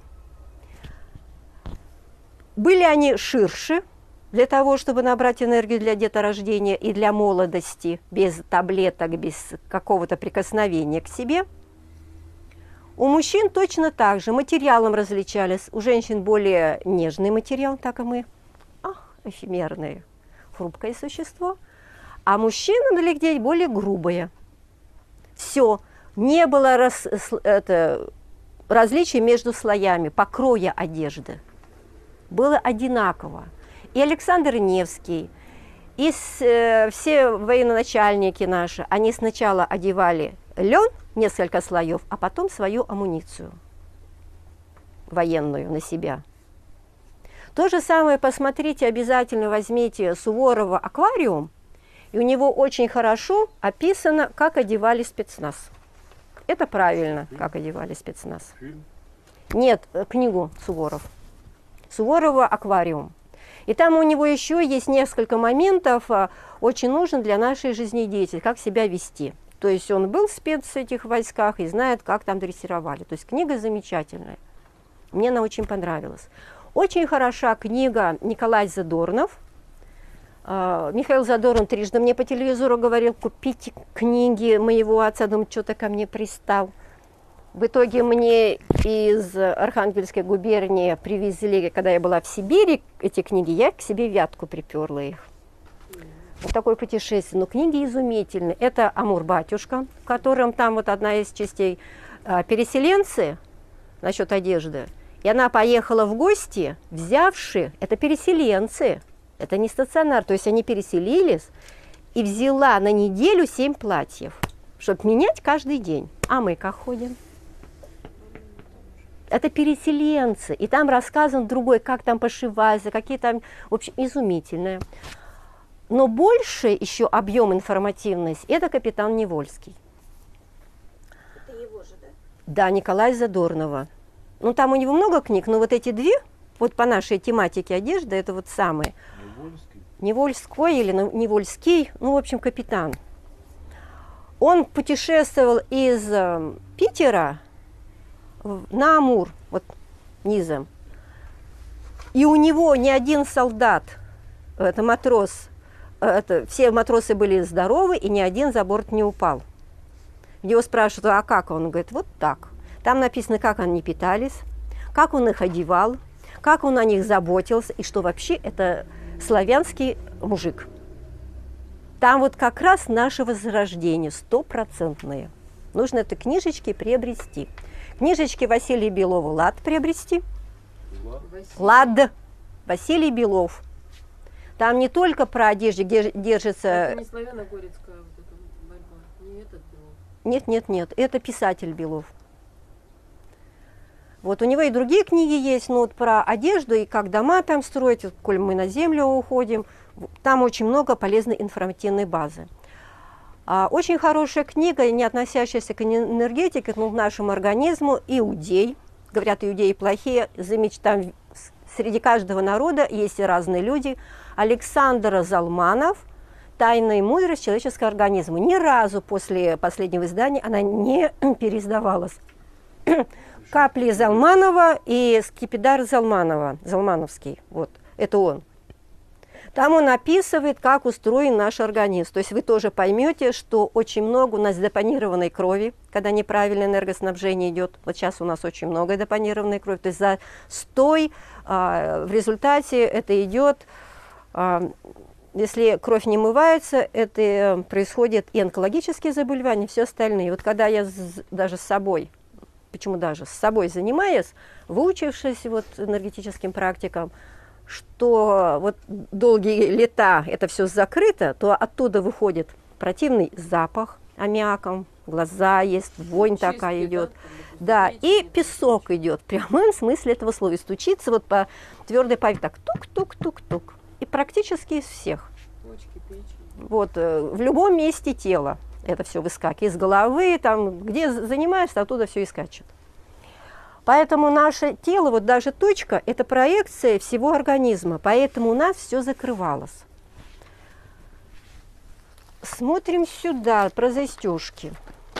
были они ширше, для того, чтобы набрать энергию для деторождения и для молодости, без таблеток, без какого-то прикосновения к себе. У мужчин точно так же, материалом различались. У женщин более нежный материал, так и мы, эфемерное, хрупкое существо. А мужчинам для людей более грубое. Все, не было различий между слоями, покроя одежды. Было одинаково. И Александр Невский, и все военачальники наши, они сначала одевали лен, несколько слоев, а потом свою амуницию военную на себя. То же самое, посмотрите, обязательно возьмите Суворова «Аквариум», и у него очень хорошо описано, как одевали спецназ. Это правильно, как одевали спецназ. Нет, книгу Суворов. Суворова «Аквариум». И там у него еще есть несколько моментов, очень нужных для нашей жизнедеятельности, как себя вести. То есть он был спец в этих войсках и знает, как там дрессировали. То есть книга замечательная. Мне она очень понравилась. Очень хороша книга Николай Задорнов. Михаил Задорнов трижды мне по телевизору говорил, купите книги моего отца. Думаю, что-то ко мне пристал. В итоге мне из Архангельской губернии привезли, когда я была в Сибири, эти книги, я к себе в Вятку приперла их. Вот такое путешествие. Но книги изумительные. Это «Амур-батюшка», в котором там вот одна из частей переселенцы насчет одежды. И она поехала в гости, взявши, это переселенцы, это не стационар, то есть они переселились, и взяла на неделю 7 платьев, чтобы менять каждый день. А мы как ходим? Это переселенцы, и там рассказан другой, как там пошивается, какие там, в общем, изумительное. Но больше еще объем информативности – это капитан Невольский. Это его же, да? Да, Николая Задорнова. Ну, там у него много книг, но вот эти две, вот по нашей тематике одежды, это вот самые. Невольский или Невольский, ну, в общем, капитан. Он путешествовал из Питера на Амур, вот низом. И у него ни один солдат, это матрос, все матросы были здоровы, и ни один за борт не упал. Его спрашивают, а как? Он говорит, вот так. Там написано, как они питались, как он их одевал, как он о них заботился, и что вообще это славянский мужик. Там вот как раз наше возрождение, 100%. Нужно это книжечки приобрести. Книжечки Василия Белова «Лад» приобрести. «Лад» Василий Белов. Там не только про одежду, где держится... Это не славяно-горецкая вот эта борьба? Нет? этот Белов? Нет, нет, нет, это писатель Белов. Вот у него и другие книги есть, но вот про одежду и как дома там строить, вот, коль мы на землю уходим, там очень много полезной информативной базы. Очень хорошая книга, не относящаяся к энергетике, но к нашему организму, «Иудей». Говорят, иудеи плохие, там среди каждого народа есть и разные люди. Александр Залманов «Тайная мудрость человеческого организма». Ни разу после последнего издания она не переиздавалась. «Капли Залманова» и «Скипидар Залманова», Залмановский, вот, это он. Там он описывает, как устроен наш организм. То есть вы тоже поймете, что очень много у нас депонированной крови, когда неправильное энергоснабжение идет. Вот сейчас у нас очень много депонированной крови. То есть застой, в результате это идет, если кровь не мывается, это происходит и онкологические заболевания, и все остальные. Вот когда я даже с собой, почему даже с собой занимаясь, выучившись вот энергетическим практикам, что вот долгие лета это все закрыто, то оттуда выходит противный запах аммиаком, глаза есть, вонь Чистый, такая идет. Да, Да, и песок идет в прямом смысле этого слова. И стучится вот по твердой поверхности, так тук-тук-тук-тук. И практически из всех. Почки, печень. Вот, в любом месте тела это все выскакивает. Из головы, там, где занимаешься, оттуда все и скачет. Поэтому наше тело, вот даже точка, это проекция всего организма, поэтому у нас все закрывалось. Смотрим сюда, про застежки.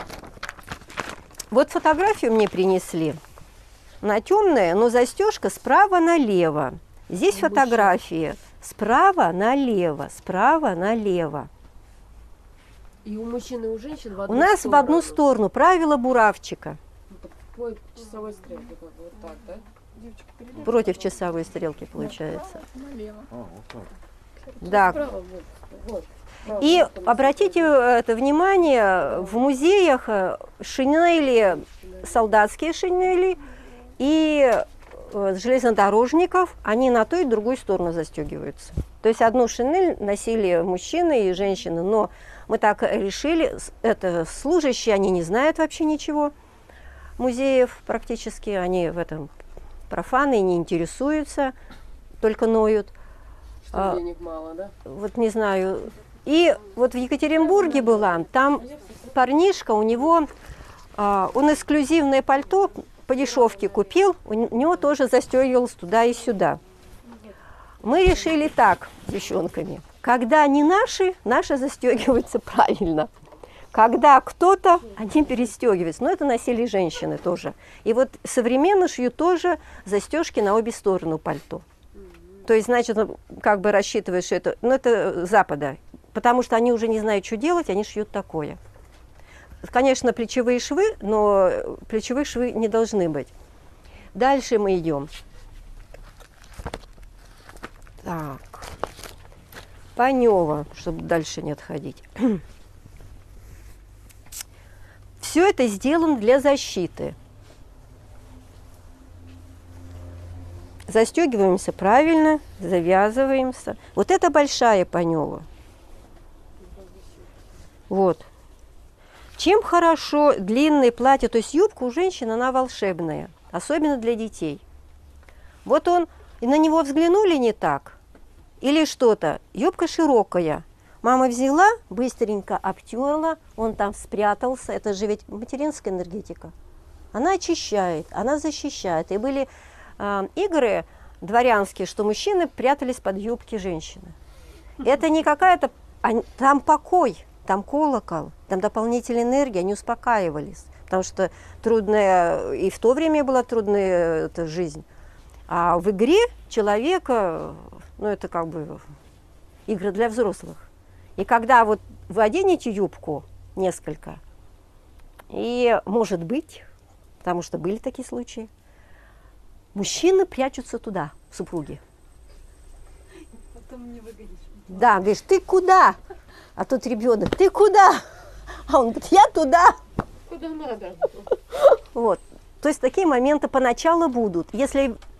Вот фотографию мне принесли. Она темная, но застежка справа налево. Здесь фотографии справа налево, справа налево. И у мужчин, и у женщин в одну У нас сторону. в одну сторону правило буравчика. По часовой стрелке, как бы вот так, да? Против часовой стрелки получается. А, вот так. Да. Справа, вот. И обратите это внимание, в музеях шинели, солдатские шинели и железнодорожников, они на ту и другую сторону застегиваются. То есть одну шинель носили мужчины и женщины, но мы так решили, это служащие, они не знают вообще ничего, музеев практически, они в этом профаны, не интересуются, только ноют. Что денег мало, да? Вот не знаю. И вот в Екатеринбурге была, там парнишка, у него, он эксклюзивное пальто по дешевке купил, у него тоже застегивалось туда и сюда. Мы решили так с девчонками, когда не наши застегиваются правильно. Когда кто-то, они перестегиваются, но это носили женщины тоже. И вот современно шьют тоже застежки на обе стороны пальто. То есть, значит, как бы рассчитываешь, что это, ну, это Запада, потому что они уже не знают, что делать, они шьют такое. Конечно, плечевые швы, но плечевые швы не должны быть. Дальше мы идем. Так. Панева, чтобы дальше не отходить. Все это сделано для защиты. Застегиваемся правильно, завязываемся. Вот это большая панева. Вот. Чем хорошо длинное платье, то есть юбка у женщин, она волшебная, особенно для детей. Вот он, и на него взглянули не так, или что-то, юбка широкая. Мама взяла, быстренько обтерла, он там спрятался. Это же ведь материнская энергетика. Она очищает, она защищает. И были игры дворянские, что мужчины прятались под юбки женщины. Это не какая-то... Там покой, там колокол, там дополнительная энергия, они успокаивались. Потому что трудная... И в то время была трудная эта жизнь. А в игре человека... Ну, это как бы игры для взрослых. И когда вот вы оденете юбку несколько, и может быть, потому что были такие случаи, мужчины прячутся туда, супруги. Потом не выгонишь. Да, говоришь, ты куда? А тут ребенок, ты куда? А он говорит, я туда. Куда надо? Вот. То есть такие моменты поначалу будут. Если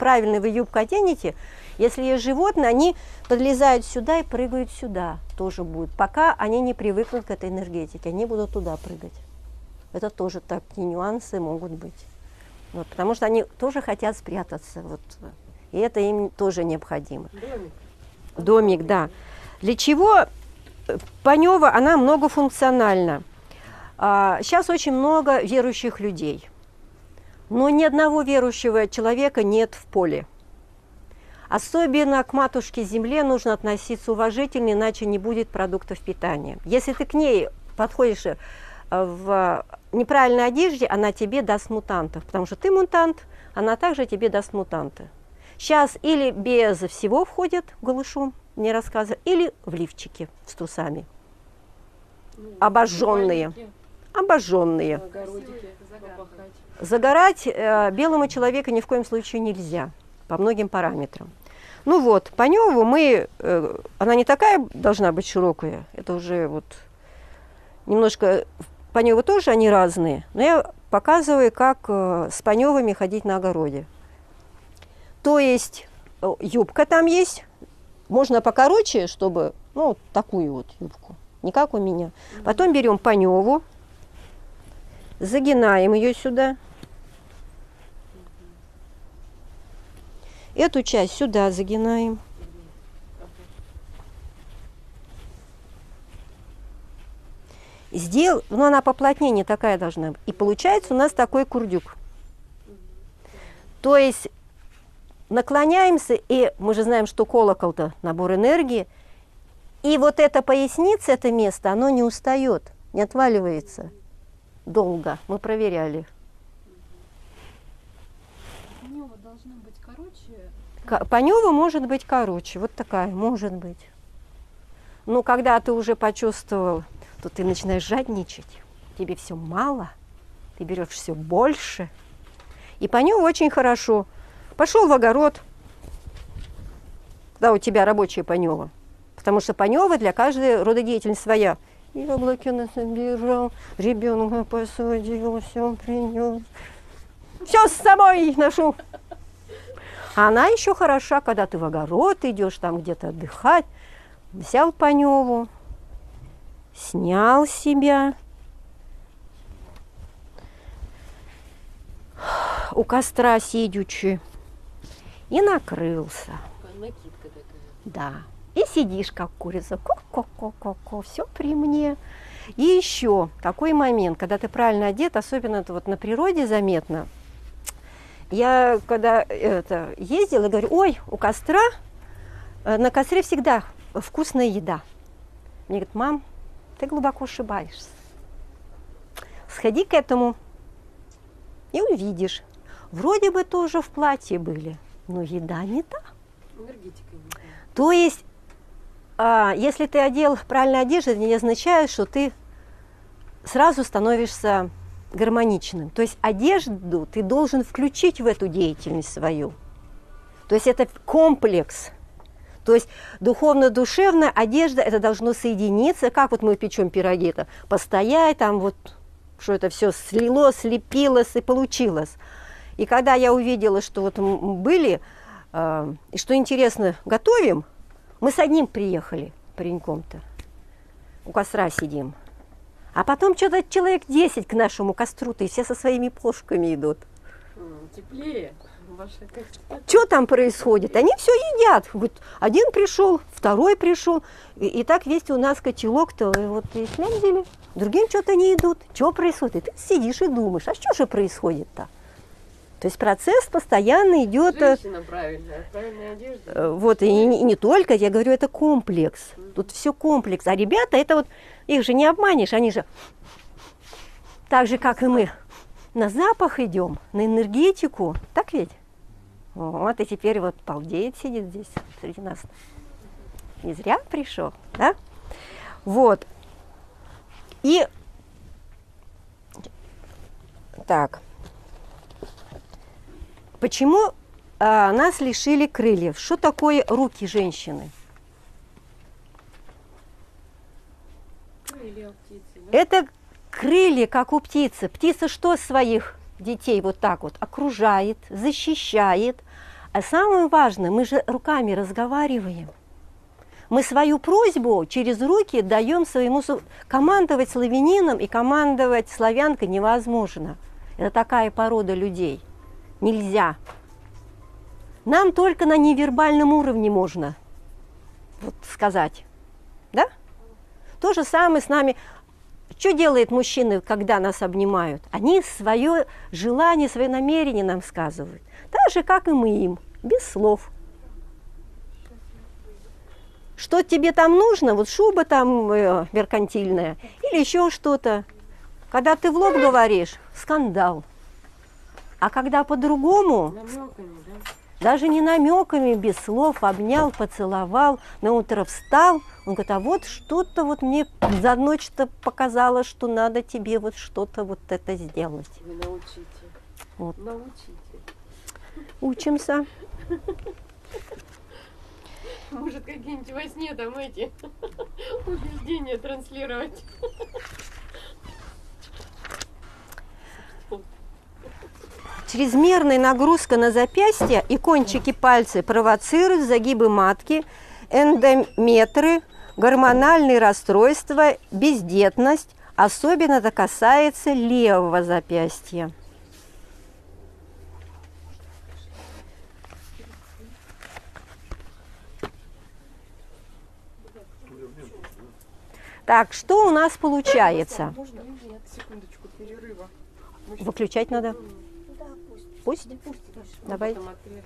правильно вы юбку оденете, если есть животные, они подлезают сюда и прыгают сюда, тоже будут. Пока они не привыкнут к этой энергетике, они будут туда прыгать. Это тоже такие нюансы могут быть. Вот, потому что они тоже хотят спрятаться. Вот, и это им тоже необходимо. Домик. Домик, да. Для чего Панева, она многофункциональна. Сейчас очень много верующих людей. Но ни одного верующего человека нет в поле. Особенно к матушке земле нужно относиться уважительно, иначе не будет продуктов питания. Если ты к ней подходишь в неправильной одежде, она тебе даст мутантов, потому что ты мутант, она также тебе даст мутанты. Сейчас или без всего входят голышом, не рассказываю, или в лифчике с трусами. Обожженные. Обожженные. Огородики попахать. Загорать белому человеку ни в коем случае нельзя, по многим параметрам. Ну вот, Паневу мы, она не такая должна быть широкая, это уже вот немножко, Паневы тоже они разные, но я показываю, как с Паневыми ходить на огороде. То есть юбка там есть, можно покороче, чтобы, ну, такую вот юбку, не как у меня. Потом берем Паневу, загинаем ее сюда. Эту часть сюда загинаем. Ну, она поплотнее не такая должна быть. И получается у нас такой курдюк. То есть наклоняемся, и мы же знаем, что колокол-то набор энергии. И вот эта поясница, это место, оно не устает, не отваливается долго. Мы проверяли. Панева должна быть короче. Панева может быть короче, вот такая, может быть. Но когда ты уже почувствовал, то ты начинаешь жадничать, тебе все мало, ты берешь все больше. И Панева очень хорошо. Пошел в огород, когда у тебя рабочая Панева, потому что Панева для каждой рододеятельности своя. Яблоки насобирал, ребенка посадил, все принес. Все с собой ношу. А она еще хороша, когда ты в огород идешь, там где-то отдыхать. Взял Паневу, снял с себя. У костра сидячи. И накрылся. Накидка такая. Да. И сидишь, как курица. Ко-ко-ко-ко-ко. Все при мне. И еще такой момент, когда ты правильно одет, особенно это вот на природе заметно. Я когда ездила, говорю, ой, у костра, на костре всегда вкусная еда. Мне говорят, мам, ты глубоко ошибаешься. Сходи к этому и увидишь. Вроде бы тоже в платье были, но еда не та. Энергетика не та. То есть, если ты одел правильную одежду, это не означает, что ты сразу становишься гармоничным. То есть одежду ты должен включить в эту деятельность свою. То есть это комплекс. То есть духовно-душевная одежда, это должно соединиться. Как вот мы печем пироги-то? Постоять там вот, что это все слилось, слепилось и получилось. И когда я увидела, что вот мы были, и что интересно, готовим, мы с одним приехали, пареньком-то, у костра сидим. А потом что-то человек 10 к нашему костру-то, и все со своими плошками идут. Теплее. Ваша как-то. Что там происходит? Они все едят. Вот один пришел, второй пришел, и так весь у нас котелок-то, и вот и слезли, другим что-то не идут. Что происходит? И ты сидишь и думаешь, а что же происходит-то? То есть процесс постоянно идет. Женщина правильная, правильная одежда. Вот, и не только, я говорю, это комплекс. Тут все комплекс. А ребята, это вот, их же не обманешь, они же так же, как и мы, на запах идем, на энергетику. Так ведь? Вот, и теперь вот балдеет, сидит здесь среди нас. Не зря пришел, да? Вот. И так. Почему нас лишили крыльев? Что такое руки женщины? Крылья у птицы, да? Это крылья, как у птицы. Птица что своих детей вот так вот окружает, защищает. А самое важное, мы же руками разговариваем. Мы свою просьбу через руки даем своему... Командовать славянином и командовать славянкой невозможно. Это такая порода людей. Нельзя. Нам только на невербальном уровне можно вот сказать. Да? То же самое с нами. Что делают мужчины, когда нас обнимают? Они свое желание, свои намерения нам сказывают. Так же, как и мы им, без слов. Что тебе там нужно, вот шуба там меркантильная или еще что-то. Когда ты в лоб говоришь, скандал. А когда по-другому, Намеками, да? даже не намеками, без слов, обнял, поцеловал, на утро встал, он говорит, а вот что-то вот мне за ночь-то показало, что надо тебе вот что-то вот это сделать. Вы научите. Вот. Научите. Учимся. Может, какие-нибудь во сне там эти убеждения транслировать. Чрезмерная нагрузка на запястья и кончики пальцев провоцирует загибы матки, эндометры, гормональные расстройства, бездетность. Особенно это касается левого запястья. Так, что у нас получается? Можно? Нет, секундочку перерыва. Выключать надо? Да, пусть. Пусть? Давай. Потом отрежем.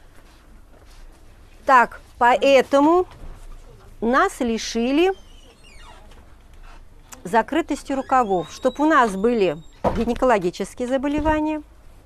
Так, поэтому нас лишили закрытости рукавов, чтобы у нас были гинекологические заболевания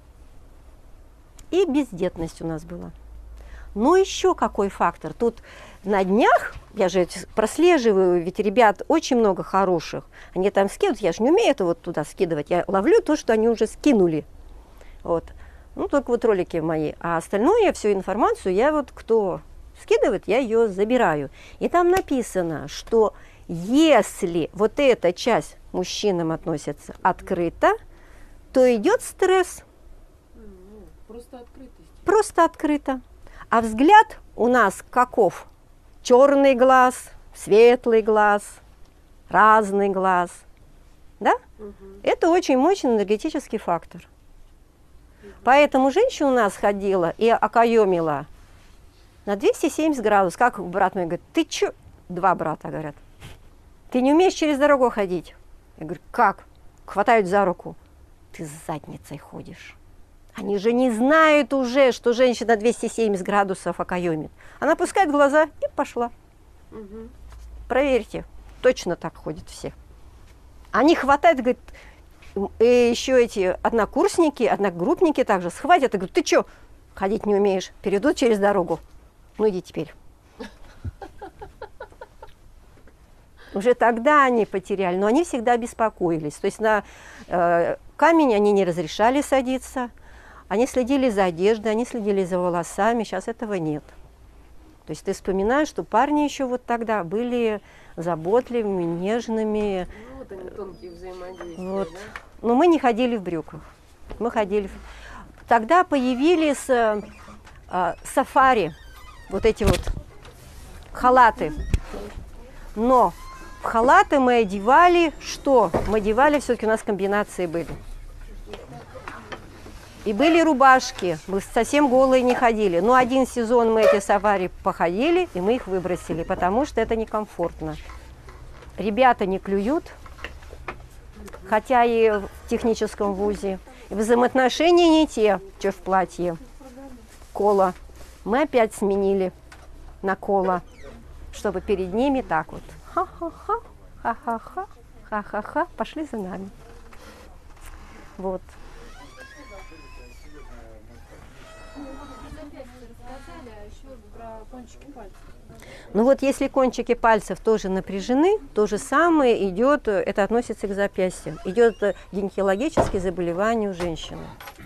и бездетность у нас была. Но еще какой фактор? Тут на днях, я же прослеживаю, ведь ребят очень много хороших, они там скидывают, я же не умею это вот туда скидывать, я ловлю то, что они уже скинули. Вот. Ну, только вот ролики мои. А остальное, всю информацию, я вот, кто скидывает, я ее забираю. И там написано, что если вот эта часть мужчинам относится открыто, то идет стресс. Просто открытость. Просто открыто. А взгляд у нас каков? Черный глаз, светлый глаз, разный глаз. Да? Это очень мощный энергетический фактор. Поэтому женщина у нас ходила и окоемила на 270 градусов. Как брат мой говорит, ты чё? Два брата говорят. Ты не умеешь через дорогу ходить? Я говорю, как? Хватают за руку. Ты с задницей ходишь. Они же не знают уже, что женщина 270 градусов окоемит. Она опускает глаза и пошла. Проверьте, точно так ходят все. Они хватают, говорят, и еще эти однокурсники, одногруппники также схватят и говорят, ты что, ходить не умеешь? Перейдут через дорогу. Ну иди теперь. Уже тогда они потеряли, но они всегда беспокоились. То есть на камень они не разрешали садиться, они следили за одеждой, они следили за волосами, сейчас этого нет. То есть ты вспоминаешь, что парни еще вот тогда были заботливыми, нежными. Ну, вот они тонкие взаимодействия, Вот. да? Но мы не ходили в брюках. Мы ходили Тогда появились сафари, вот эти вот халаты. Но в халаты мы одевали что? Мы одевали, все-таки у нас комбинации были. И были рубашки, мы совсем голые не ходили. Но один сезон мы эти сафари походили, и мы их выбросили, потому что это некомфортно. Ребята не клюют, хотя и в техническом вузе. И взаимоотношения не те, что в платье. Кола. Мы опять сменили на кола, чтобы перед ними так вот. Ха-ха-ха, ха-ха-ха, ха-ха-ха, пошли за нами. Вот. Ну вот если кончики пальцев тоже напряжены, то же самое идет, это относится к запястьям, идет гинекологические заболевания у женщины.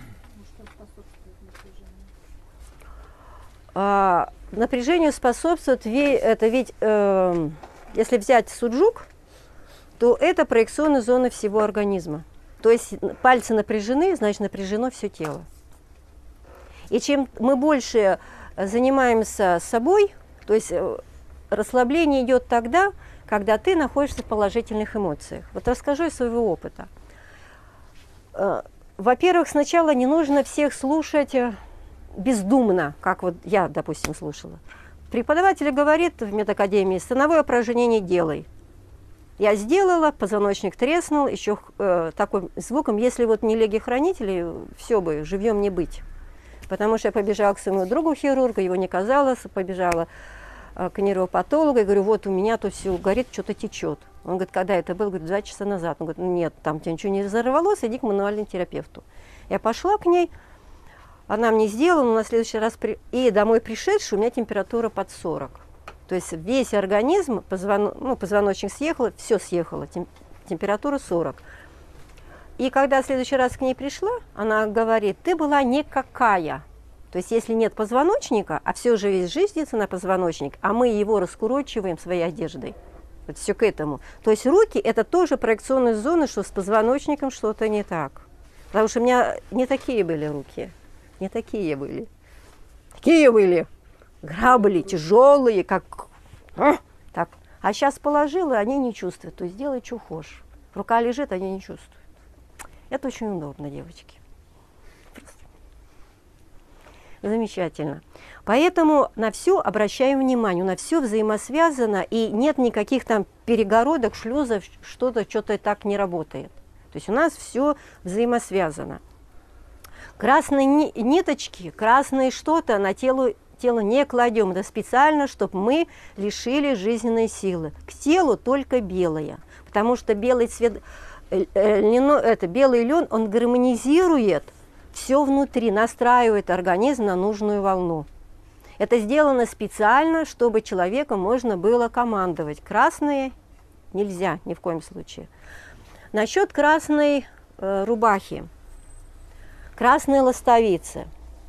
Напряжению способствует, это ведь, если взять суджук, то это проекционная зона всего организма. То есть пальцы напряжены, значит напряжено все тело. И чем мы больше занимаемся собой, то есть расслабление идет тогда, когда ты находишься в положительных эмоциях. Вот расскажу из своего опыта. Во-первых, сначала не нужно всех слушать бездумно, как вот я, допустим, слушала. Преподаватель говорит в медакадемии: становое упражнение делай. Я сделала, позвоночник треснул, еще таким звуком. Если вот не легохранители, все бы, живьем не быть. Потому что я побежала к своему другу хирургу, его не казалось, побежала к нейропатологу, и говорю: вот у меня тут все горит, что-то течет. Он говорит: когда это было? Говорит: 2 часа назад. Он говорит: нет, там тебе ничего не взорвалось, иди к мануальному терапевту. Я пошла к ней, она мне сделала, но на следующий раз, и домой пришедший, у меня температура под 40. То есть весь организм, позвоночник съехал, все съехало, температура 40. И когда в следующий раз к ней пришла, она говорит: ты была никакая. То есть если нет позвоночника, а все же весь жизнь делится на позвоночник, а мы его раскурочиваем своей одеждой. Вот все к этому. То есть руки – это тоже проекционные зоны, что с позвоночником что-то не так. Потому что у меня не такие были руки. Не такие были. Такие были. Грабли тяжелые, как... так. А сейчас положила, они не чувствуют. То есть делай, что хочешь. Рука лежит, они не чувствуют. Это очень удобно, девочки. Замечательно. Поэтому на все обращаем внимание, на все взаимосвязано, и нет никаких там перегородок, шлюзов, что-то так не работает. То есть у нас все взаимосвязано. Красные ниточки, красные что-то на тело не кладем. Это специально, чтобы мы лишили жизненной силы. К телу только белое, потому что белый цвет, белый лен, он гармонизирует все внутри, настраивает организм на нужную волну. Это сделано специально, чтобы человеку можно было командовать. Красные нельзя ни в коем случае. Насчет красной рубахи, красной ластовицы.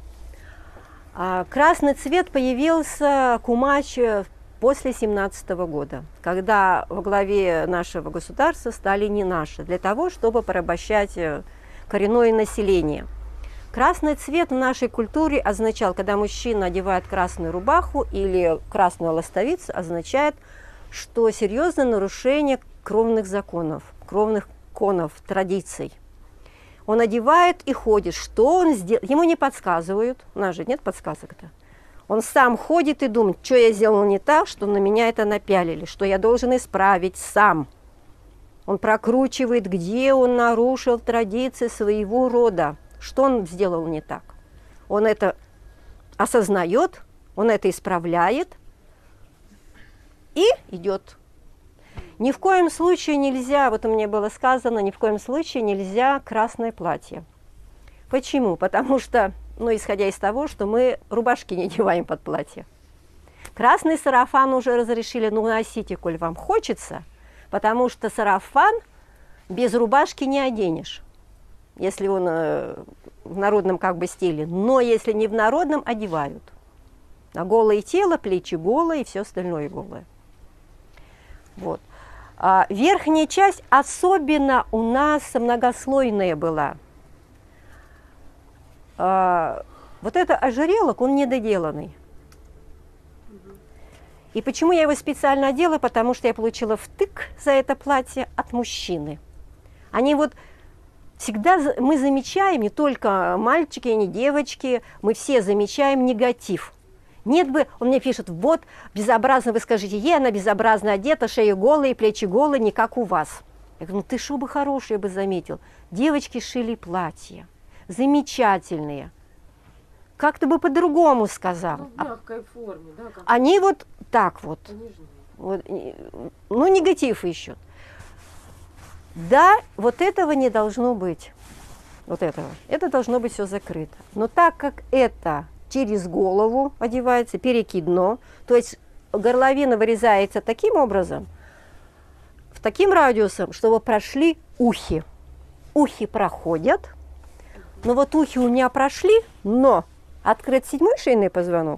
Красный цвет появился кумач после 17 года, когда во главе нашего государства стали не наши, для того, чтобы порабощать коренное население. Красный цвет в нашей культуре означал, когда мужчина одевает красную рубаху или красную ластовицу, означает, что серьезное нарушение кровных законов, кровных конов, традиций. Он одевает и ходит. Что он сделал? Ему не подсказывают. У нас же нет подсказок-то. Он сам ходит и думает: что я сделал не так, что на меня это напялили, что я должен исправить сам. Он прокручивает, где он нарушил традиции своего рода. Что он сделал не так? Он это осознает, он это исправляет и идет. Ни в коем случае нельзя, вот мне было сказано, ни в коем случае нельзя красное платье. Почему? Потому что, исходя из того, что мы рубашки не одеваем под платье. Красный сарафан уже разрешили, носите, коль вам хочется, потому что сарафан без рубашки не оденешь, если он в народном стиле. Но если не в народном, одевают. На голое тело, плечи голые и все остальное голое. Вот. Верхняя часть особенно у нас многослойная была. Вот это ожерелок, он недоделанный. И почему я его специально одела? Потому что я получила втык за это платье от мужчины. Они вот всегда, мы замечаем, не только мальчики, не девочки, мы все замечаем негатив. Нет бы, он мне пишет: вот, безобразно, вы скажите, она безобразно одета, шея голая, плечи голые, не как у вас. Я говорю: ты шубы хорошие, бы заметил. Девочки шили платья, замечательные. Как-то бы по-другому сказал. В мягкой форме, да? Они вот так вот. Негатив ищут. Да, вот этого не должно быть. Вот этого. Это должно быть все закрыто. Но так как это через голову одевается, перекидно, то есть горловина вырезается таким образом, таким радиусом, чтобы прошли ухи. Ухи проходят, но вот ухи у меня прошли, но открыт 7-й шейный позвонок,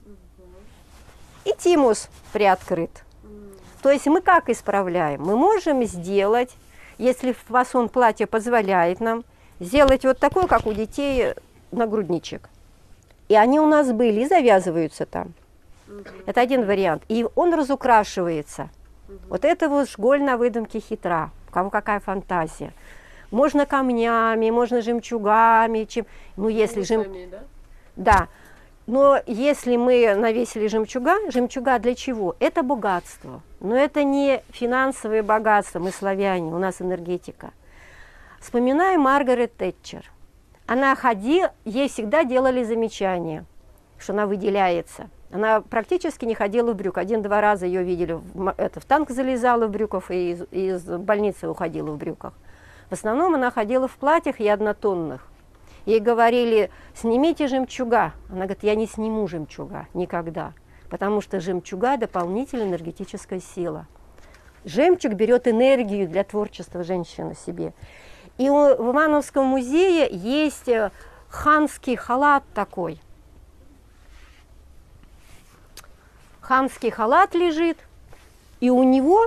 и тимус приоткрыт. То есть мы как исправляем? Мы можем сделать, если фасон платья позволяет нам, сделать вот такой, как у детей, нагрудничек. И они у нас были, и завязываются там. Это один вариант. И он разукрашивается. Вот это вот шголь на выдумке хитра. У кого какая фантазия. Можно камнями, можно жемчугами. Ну, если Да. Но если мы навесили жемчуга для чего? Это богатство. Но это не финансовое богатство, мы славяне, у нас энергетика. Вспоминаем Маргарет Тэтчер. Она ходила, ей всегда делали замечания, что она выделяется. Она практически не ходила в брюках. 1-2 раза ее видели, в танк залезала в брюках и из больницы уходила в брюках. В основном она ходила в платьях и однотонных. Ей говорили: снимите жемчуга. Она говорит: я не сниму жемчуга никогда, потому что жемчуга – дополнительная энергетическая сила. Жемчуг берет энергию для творчества женщины себе. И в Ивановском музее есть ханский халат такой. Ханский халат лежит, и у него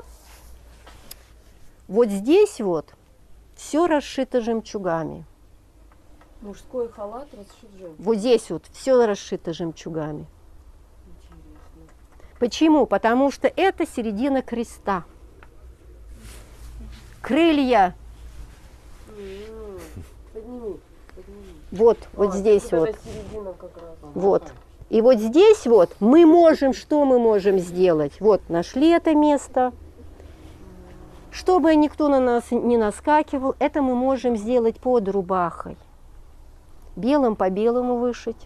вот здесь вот все расшито жемчугами. Мужской халат расшит жемчугом. Вот здесь вот все расшито жемчугами. Почему? Потому что это середина креста. Крылья. Вот здесь вот. Вот. И вот здесь вот мы можем, что мы можем сделать? Вот, нашли это место. Чтобы никто на нас не наскакивал, это мы можем сделать под рубахой. Белым по белому вышить.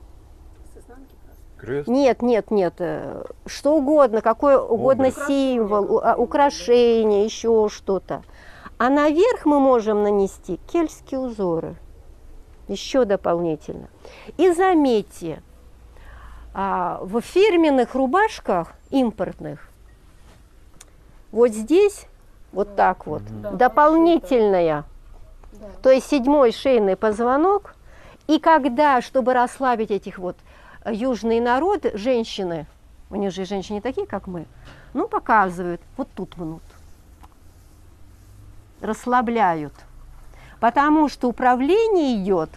Крест? Нет, что угодно, какой угодно символ, украшение, еще что-то. А наверх мы можем нанести кельтские узоры, еще дополнительно. И заметьте, в фирменных рубашках импортных вот здесь вот так вот дополнительная, то есть 7-й шейный позвонок. И когда, чтобы расслабить этих вот южные народы, женщины, у них же женщины не такие, как мы, ну, показывают, вот тут мнут, расслабляют, потому что управление идет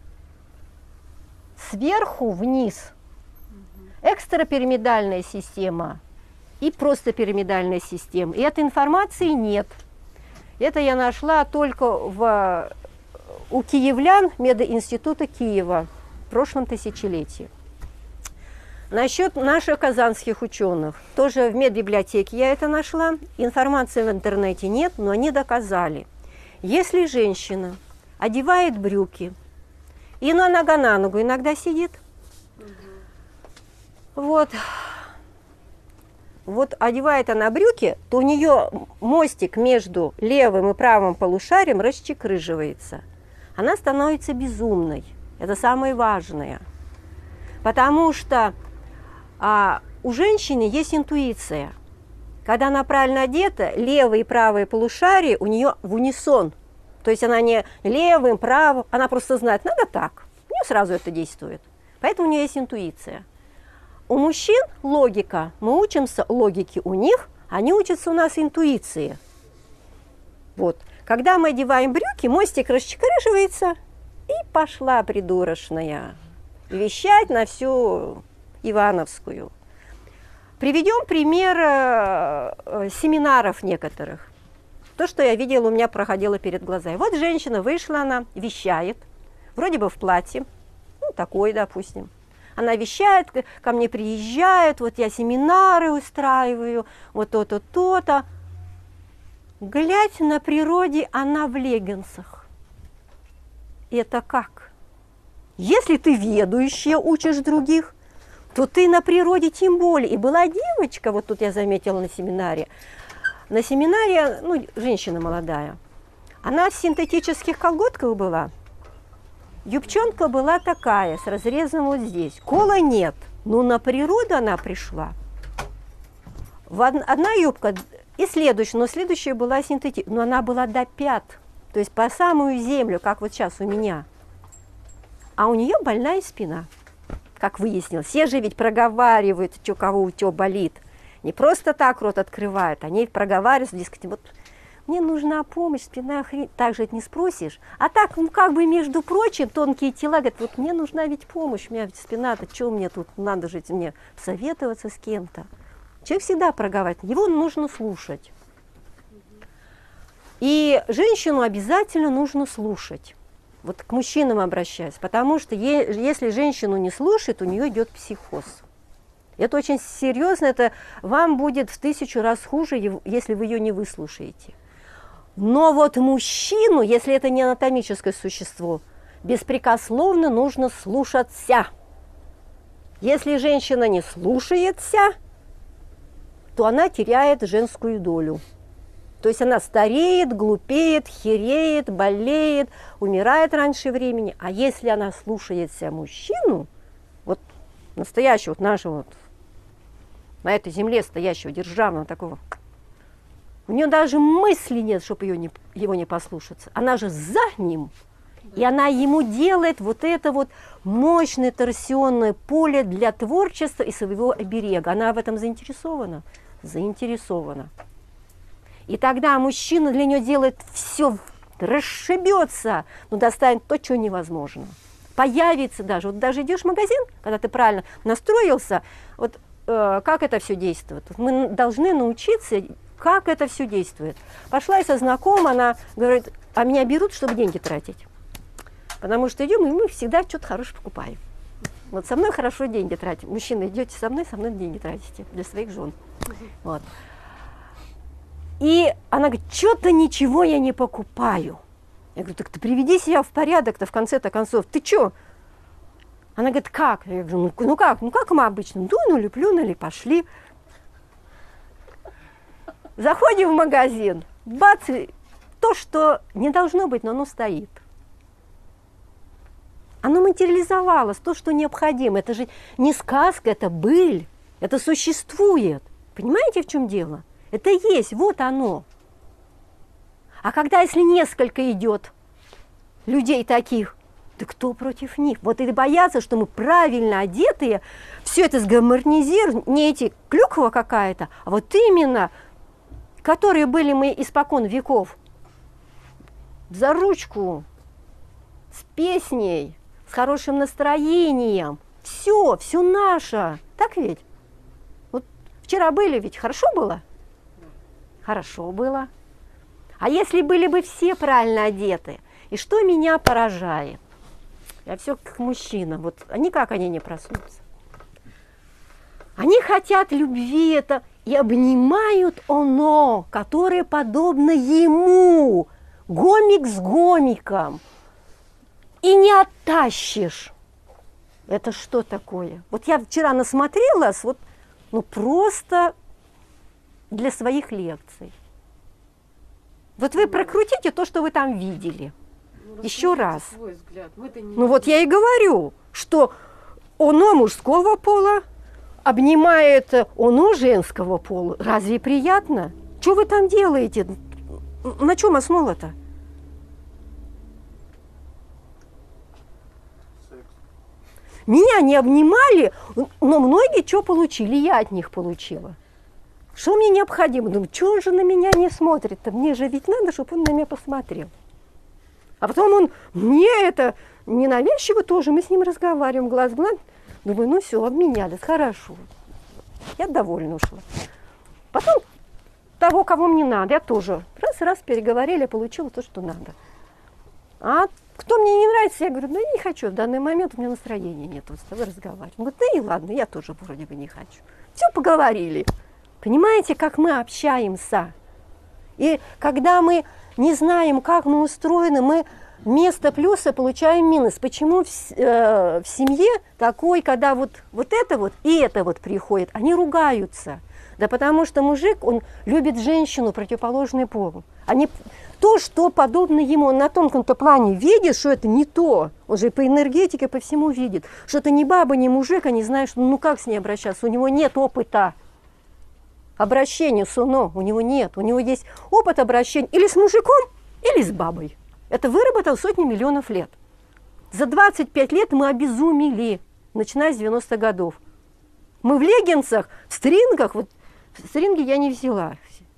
сверху вниз. Экстрапирамидальная система и просто пирамидальная система. И этой информации нет. Это я нашла только у киевлян Мединститута Киева в прошлом тысячелетии. Насчет наших казанских ученых. Тоже в медбиблиотеке я это нашла. Информации в интернете нет, но они доказали. Если женщина одевает брюки, и нога на ногу иногда сидит, вот одевает она брюки, то у нее мостик между левым и правым полушарием расчекрыживается. Она становится безумной. Это самое важное. Потому что у женщины есть интуиция. Когда она правильно одета, левое и правое полушарие у нее в унисон. То есть она не левым, правым, она просто знает, надо так. У нее сразу это действует. Поэтому у нее есть интуиция. У мужчин логика. Мы учимся логике у них, они учатся у нас интуиции. Вот. Когда мы одеваем брюки, мостик расчекрыживается, и пошла придурочная вещать на всю Ивановскую. Приведем пример семинаров некоторых. То, что я видела, у меня проходило перед глазами. Вот женщина вышла, она вещает, вроде бы в платье, ну, такой, допустим. Она вещает, ко мне приезжают, вот я семинары устраиваю, вот то-то, то-то. Глядь, на природе она в леггинсах. Это как? Если ты ведущая, учишь других, то ты на природе тем более. И была девочка, вот тут я заметила на семинаре, ну, женщина молодая, она в синтетических колготках была. Юбчонка была такая, с разрезом вот здесь. Кола нет, но на природу она пришла. Одна юбка и следующая, но следующая была синтетическая, но она была до пят, то есть по самую землю, как вот сейчас у меня. А у нее больная спина, как выяснилось. Все же ведь проговаривают, что кого у тебя болит. Не просто так рот открывают, они проговаривают, дескать, вот мне нужна помощь, спина хрень. Так же это не спросишь. А так, ну, как бы, между прочим, тонкие тела говорят, вот мне нужна ведь помощь, у меня ведь спина-то, что мне тут, надо же мне советоваться с кем-то. Человек всегда проговаривает, его нужно слушать. И женщину обязательно нужно слушать. Вот к мужчинам обращаюсь, потому что если женщину не слушает, у нее идет психоз. Это очень серьезно, это вам будет в 1000 раз хуже, если вы ее не выслушаете. Но вот мужчину, если это не анатомическое существо, беспрекословно нужно слушаться. Если женщина не слушается, то она теряет женскую долю. То есть она стареет, глупеет, хереет, болеет, умирает раньше времени. А если она слушается мужчину, вот настоящего, вот нашего, вот, на этой земле стоящего, державного такого, у нее даже мысли нет, чтобы его не послушаться. Она же за ним. И она ему делает вот это вот мощное торсионное поле для творчества и своего оберега. Она в этом заинтересована? Заинтересована. И тогда мужчина для нее делает все, расшибется, но достанет то, что невозможно. Появится даже. Вот даже идешь в магазин, когда ты правильно настроился, вот как это все действует. Мы должны научиться, как это все действует. Пошла я со знакомой, она говорит, а меня берут, чтобы деньги тратить. Потому что идем, и мы всегда что-то хорошее покупаем. Вот со мной хорошо деньги тратим. Мужчины, идете со мной деньги тратите для своих жен. Вот. И она говорит, что-то ничего я не покупаю. Я говорю, так ты приведи себя в порядок-то в конце-то концов. Ты что? Она говорит, как? Я говорю, ну как мы обычно? Дунули, плюнули, пошли. Заходим в магазин, бац, то, что не должно быть, но оно стоит. Оно материализовалось, то, что необходимо. Это же не сказка, это быль, это существует. Понимаете, в чем дело? Это есть, вот оно. А когда, если несколько идет людей таких, да кто против них? Вот и боятся, что мы правильно одетые, все это сгармонизируем, не эти клюква какая-то, а вот именно, которые были мы испокон веков, за ручку, с песней, с хорошим настроением, все наше. Так ведь? Вот вчера были ведь, хорошо было? Хорошо было. А если были бы все правильно одеты? И что меня поражает? Я все к мужчинам. Вот они как они не проснутся? Они хотят любви это и обнимают оно, которое подобно ему, гомик с гомиком. И не оттащишь. Это что такое? Вот я вчера насмотрелась, вот, ну просто для своих лекций. Вот вы прокрутите то, что вы там видели. Еще раз. Свой взгляд. Ну вот я и говорю, что оно мужского пола обнимает оно женского пола. Разве приятно? Что вы там делаете? На чем основа-то? Меня не обнимали, но многие что получили, я от них получила. Что мне необходимо? Думаю, что он же на меня не смотрит-то? Мне же ведь надо, чтобы он на меня посмотрел. А потом он мне это ненавязчиво тоже, мы с ним разговариваем, глаз в глаз. Думаю, ну все, обменялись, хорошо. Я довольна ушла. Потом того, кого мне надо, я тоже раз переговорили, получила то, что надо. А кто мне не нравится, я говорю, ну я не хочу, в данный момент у меня настроения нет вот с тобой разговаривать. Он говорит, да и ладно, я тоже вроде бы не хочу. Все поговорили. Понимаете, как мы общаемся? И когда мы не знаем, как мы устроены, мы вместо плюса получаем минус. Почему в семье такой, когда вот это вот и это вот приходит, они ругаются? Да потому что мужик, он любит женщину противоположный полу. Они то, что подобно ему, он на тонком-то плане видит, что это не то. Он же по энергетике, по всему видит, что это не баба, не мужик, они знают, что ну как с ней обращаться, у него нет опыта. Обращения с оно у него нет. У него есть опыт обращения или с мужиком, или с бабой. Это выработал сотни миллионов лет. За 25 лет мы обезумели, начиная с 90-х годов. Мы в леггинсах, в стрингах, вот стринги я не взяла.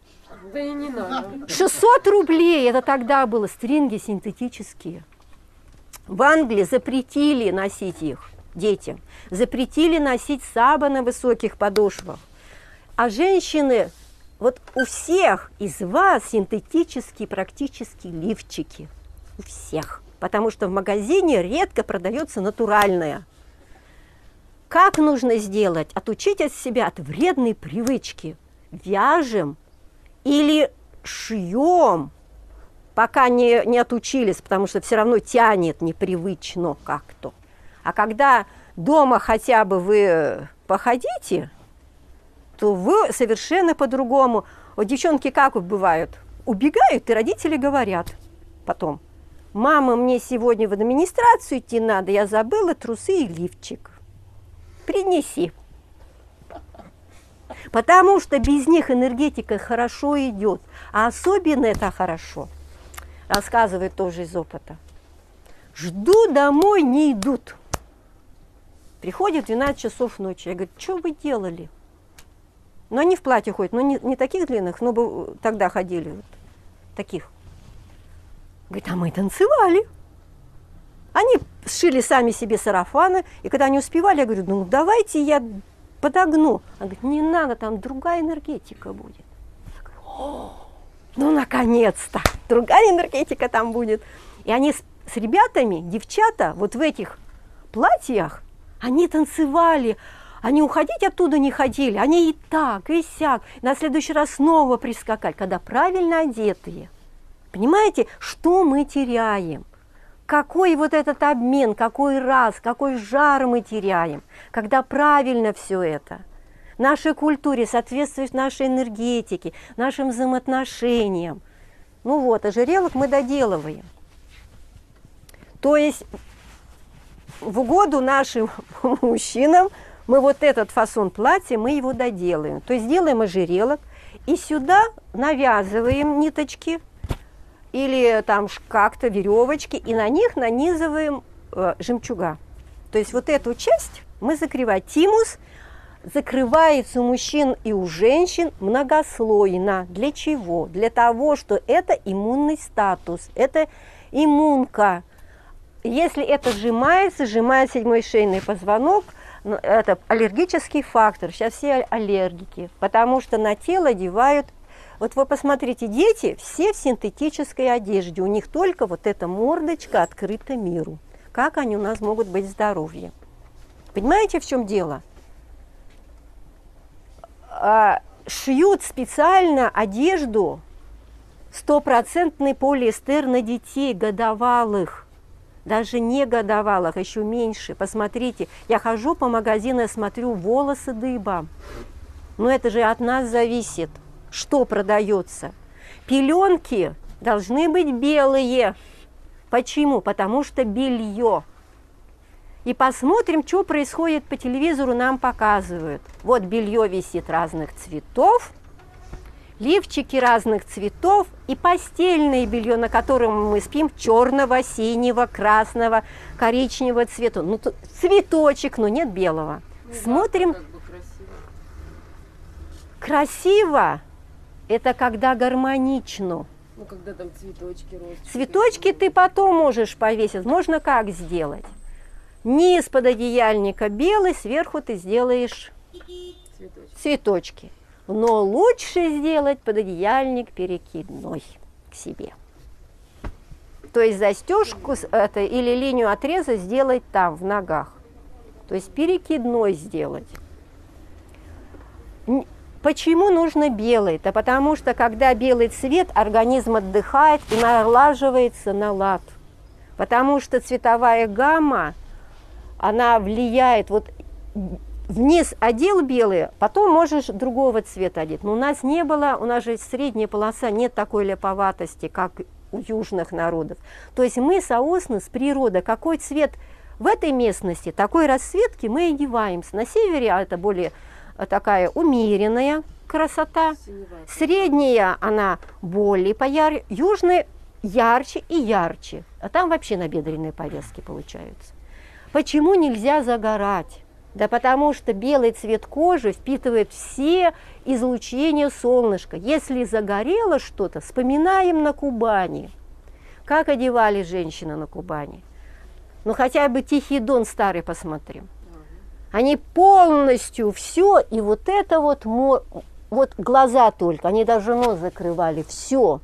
Да и не надо. 600 рублей, это тогда было, стринги синтетические. В Англии запретили носить их детям, запретили носить саба на высоких подошвах. А женщины, вот у всех из вас синтетические практически лифчики, у всех, потому что в магазине редко продается натуральное. Как нужно сделать? Отучить от себя от вредной привычки. Вяжем или шьем, пока не отучились, потому что все равно тянет непривычно как-то. А когда дома хотя бы вы походите, то вы совершенно по-другому. Вот девчонки как бывают? Убегают, и родители говорят потом: мама, мне сегодня в администрацию идти надо, я забыла трусы и лифчик. Принеси. Потому что без них энергетика хорошо идет. А особенно это хорошо, рассказывает тоже из опыта. Жду, домой не идут. Приходит 12 часов ночи. Я говорю: что вы делали? Ну, они в платье ходят, но не таких длинных, но бы тогда ходили вот таких. Говорит: а мы танцевали. Они сшили сами себе сарафаны, и когда они успевали, я говорю: ну, давайте я подогну. Она говорит: не надо, там другая энергетика будет. Я говорю: о, ну, наконец-то, другая энергетика там будет. И они с ребятами, девчата, вот в этих платьях, они танцевали, они уходить оттуда не хотели, они и так, и сяк, на следующий раз снова прискакали, когда правильно одетые. Понимаете, что мы теряем? Какой вот этот обмен, какой раз, какой жар мы теряем, когда правильно все это. Нашей культуре соответствует нашей энергетике, нашим взаимоотношениям. Ну вот, ожерелок мы доделываем. То есть в угоду нашим мужчинам мы вот этот фасон платья, мы его доделаем. То есть делаем ожерелок и сюда навязываем ниточки или там как-то веревочки, и на них нанизываем жемчуга. То есть вот эту часть мы закрываем. Тимус закрывается у мужчин и у женщин многослойно. Для чего? Для того, что это иммунный статус, это иммунка. Если это сжимается 7-й шейный позвонок, это аллергический фактор. Сейчас все аллергики, потому что на тело одевают. Вот вы посмотрите, дети все в синтетической одежде, у них только вот эта мордочка открыта миру. Как они у нас могут быть здоровье? Понимаете, в чем дело? Шьют специально одежду 100% полиэстер на детей годовалых. Даже не годовалых, еще меньше. Посмотрите, я хожу по магазину, я смотрю, волосы дыбом. Но это же от нас зависит, что продается. Пеленки должны быть белые. Почему? Потому что белье. И посмотрим, что происходит по телевизору, нам показывают. Вот белье висит разных цветов, лифчики разных цветов и постельное белье, на котором мы спим, черного, синего, красного, коричневого цвета. Ну, цветочек, но нет белого. Ну, Смотрим. да, как бы красиво. Красиво – это когда гармонично. Ну, когда там цветочки, розочки. Цветочки ты потом можешь повесить. Можно как сделать? Низ пододеяльника белый, сверху ты сделаешь Цветочки. цветочки. Но лучше сделать пододеяльник перекидной к себе. То есть застежку или линию отреза сделать там, в ногах. То есть перекидной сделать. Почему нужно белый? Да потому что, когда белый цвет, организм отдыхает и налаживается на лад. Потому что цветовая гамма, она влияет, вот вниз одел белый, потом можешь другого цвета одеть. Но у нас не было, у нас же средняя полоса, нет такой ляповатости, как у южных народов. То есть мы соосны с природой. Какой цвет в этой местности, такой расцветки мы одеваемся. На севере это более такая умеренная красота. Синеватый. Средняя она более поярче, южная ярче и ярче. А там вообще набедренные повязки получаются. Почему нельзя загорать? Да потому что белый цвет кожи впитывает все излучения солнышка. Если загорело что-то, вспоминаем на Кубани. Как одевались женщины на Кубани? Ну хотя бы Тихий Дон старый посмотрим. Они полностью все, и вот это вот глаза только, они даже нос закрывали, все.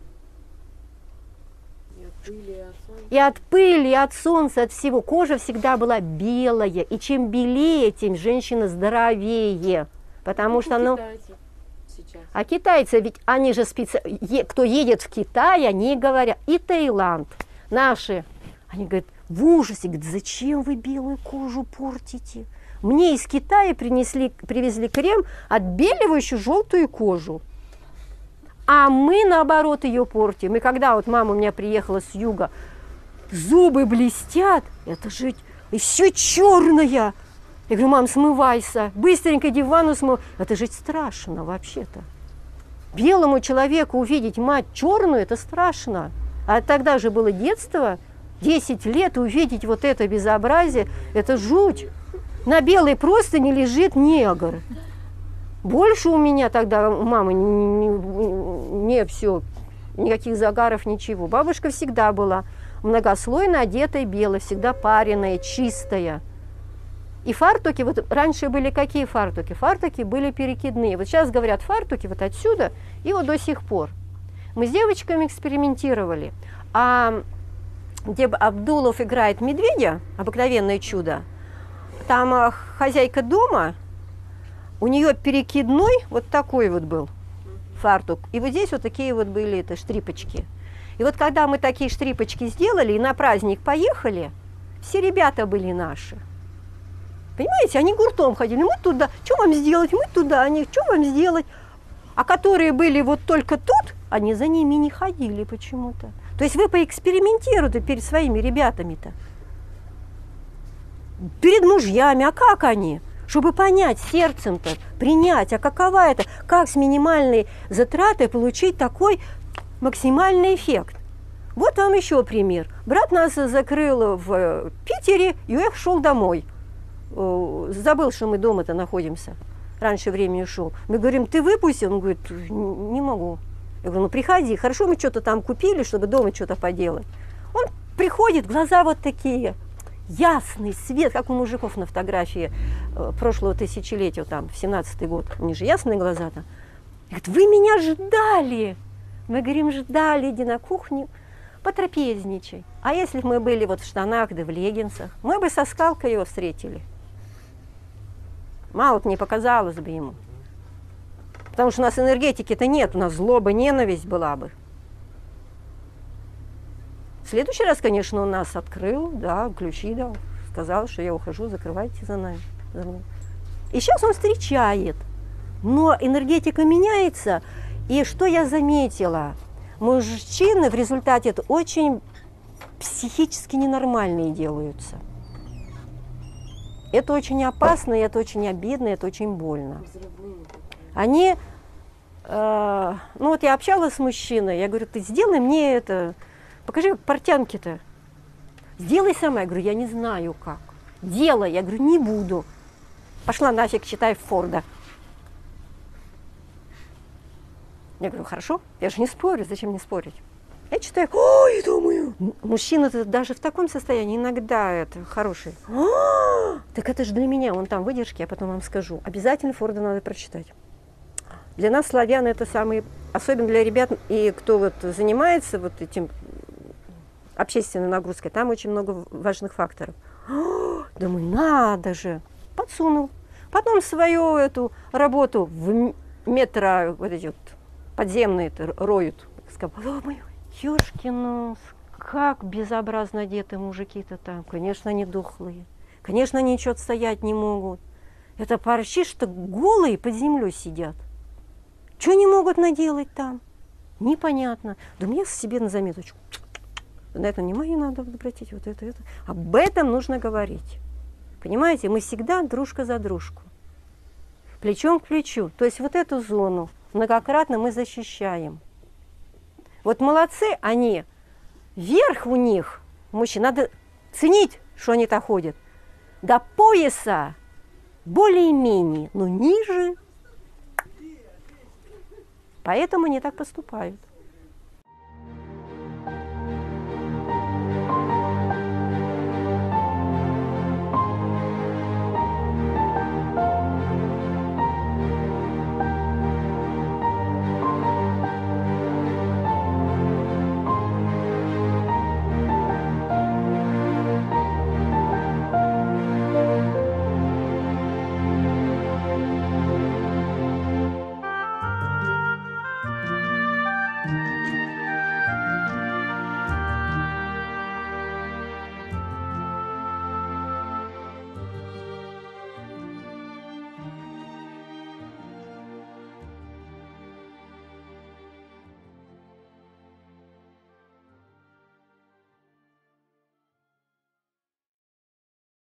И от пыли, и от солнца, от всего. Кожа всегда была белая, и чем белее, тем женщина здоровее. Потому что она... А китайцы, ведь они же кто едет в Китай, они говорят, и Таиланд, наши, они говорят, в ужасе, говорят, зачем вы белую кожу портите? Мне из Китая привезли крем, отбеливающий желтую кожу. А мы, наоборот, ее портим. И когда вот мама у меня приехала с юга, зубы блестят, это же и все черное. Я говорю, мам, смывайся, быстренько иди в ванну смывай. Это же страшно вообще-то. Белому человеку увидеть мать черную, это страшно. А тогда же было детство, 10 лет, увидеть вот это безобразие, это жуть. На белой простыне лежит негр. Больше у меня тогда у мамы не все, никаких загаров, ничего. Бабушка всегда была многослойно одетая белая, всегда пареная, чистая. И фартуки, вот раньше были какие фартуки? Фартуки были перекидные. Вот сейчас говорят фартуки вот отсюда и вот до сих пор. Мы с девочками экспериментировали. А где Абдулов играет медведя, обыкновенное чудо, там хозяйка дома, у нее перекидной вот такой вот был фартук. И вот здесь вот такие вот были штрипочки. И вот когда мы такие штрипочки сделали и на праздник поехали, все ребята были наши. Понимаете, они гуртом ходили, мы туда, что вам сделать, мы туда, они, что вам сделать. А которые были вот только тут, они за ними не ходили почему-то. То есть вы поэкспериментируете перед своими ребятами-то. Перед мужьями, а как они? Чтобы понять сердцем-то, принять, а какова это, как с минимальной затратой получить такой максимальный эффект. Вот вам еще пример. Брат нас закрыл в Питере, и я шел домой. Забыл, что мы дома-то находимся. Раньше времени ушел. Мы говорим, ты выпустил? Он говорит, не могу. Я говорю, ну приходи. Хорошо, мы что-то там купили, чтобы дома что-то поделать. Он приходит, глаза вот такие. Ясный свет, как у мужиков на фотографии прошлого тысячелетия, там, в 17-й год. У них же ясные глаза-то. Говорит, вы меня ждали. Мы говорим, ждали, иди на кухню, потрапезничай. А если бы мы были вот в штанах да в леггинсах, мы бы со скалкой его встретили. Мало-то не показалось бы ему. Потому что у нас энергетики-то нет, у нас злоба, ненависть была бы. В следующий раз, конечно, он нас открыл, да, ключи дал, сказал, что я ухожу, закрывайте за нами. И сейчас он встречает. Но энергетика меняется. И что я заметила? Мужчины в результате это очень психически ненормальные делаются. Это очень опасно, это очень обидно, это очень больно. Они, ну вот я общалась с мужчиной, я говорю, ты сделай мне это, покажи портянки-то. Сделай сама. Я говорю, я не знаю как. Делай. Я говорю, не буду. Пошла нафиг, читай Форда. Я говорю, хорошо, я же не спорю, зачем мне спорить? Я читаю, ой, думаю, мужчина-то даже в таком состоянии иногда это хороший. Так это же для меня, вон там выдержки, я потом вам скажу. Обязательно Форда надо прочитать. Для нас, славян, это самый, особенно для ребят, и кто вот занимается вот этим общественной нагрузкой, там очень много важных факторов. Думаю, надо же, подсунул. Потом свою эту работу в метро, вот эти вот подземные роют. Сказал, ёшкин, как безобразно одеты мужики-то там. Конечно, они дохлые. Конечно, они ничего стоять не могут. Это парши, что голые под землей сидят. Что они могут наделать там? Непонятно. Да мне себе на заметочку. На это внимание надо обратить. Вот это. Об этом нужно говорить. Понимаете, мы всегда дружка за дружку. Плечом к плечу. То есть вот эту зону многократно мы защищаем. Вот молодцы они. Верх у них, мужчин, надо ценить, что они так ходят. До пояса более-менее, но ниже. Поэтому они так поступают.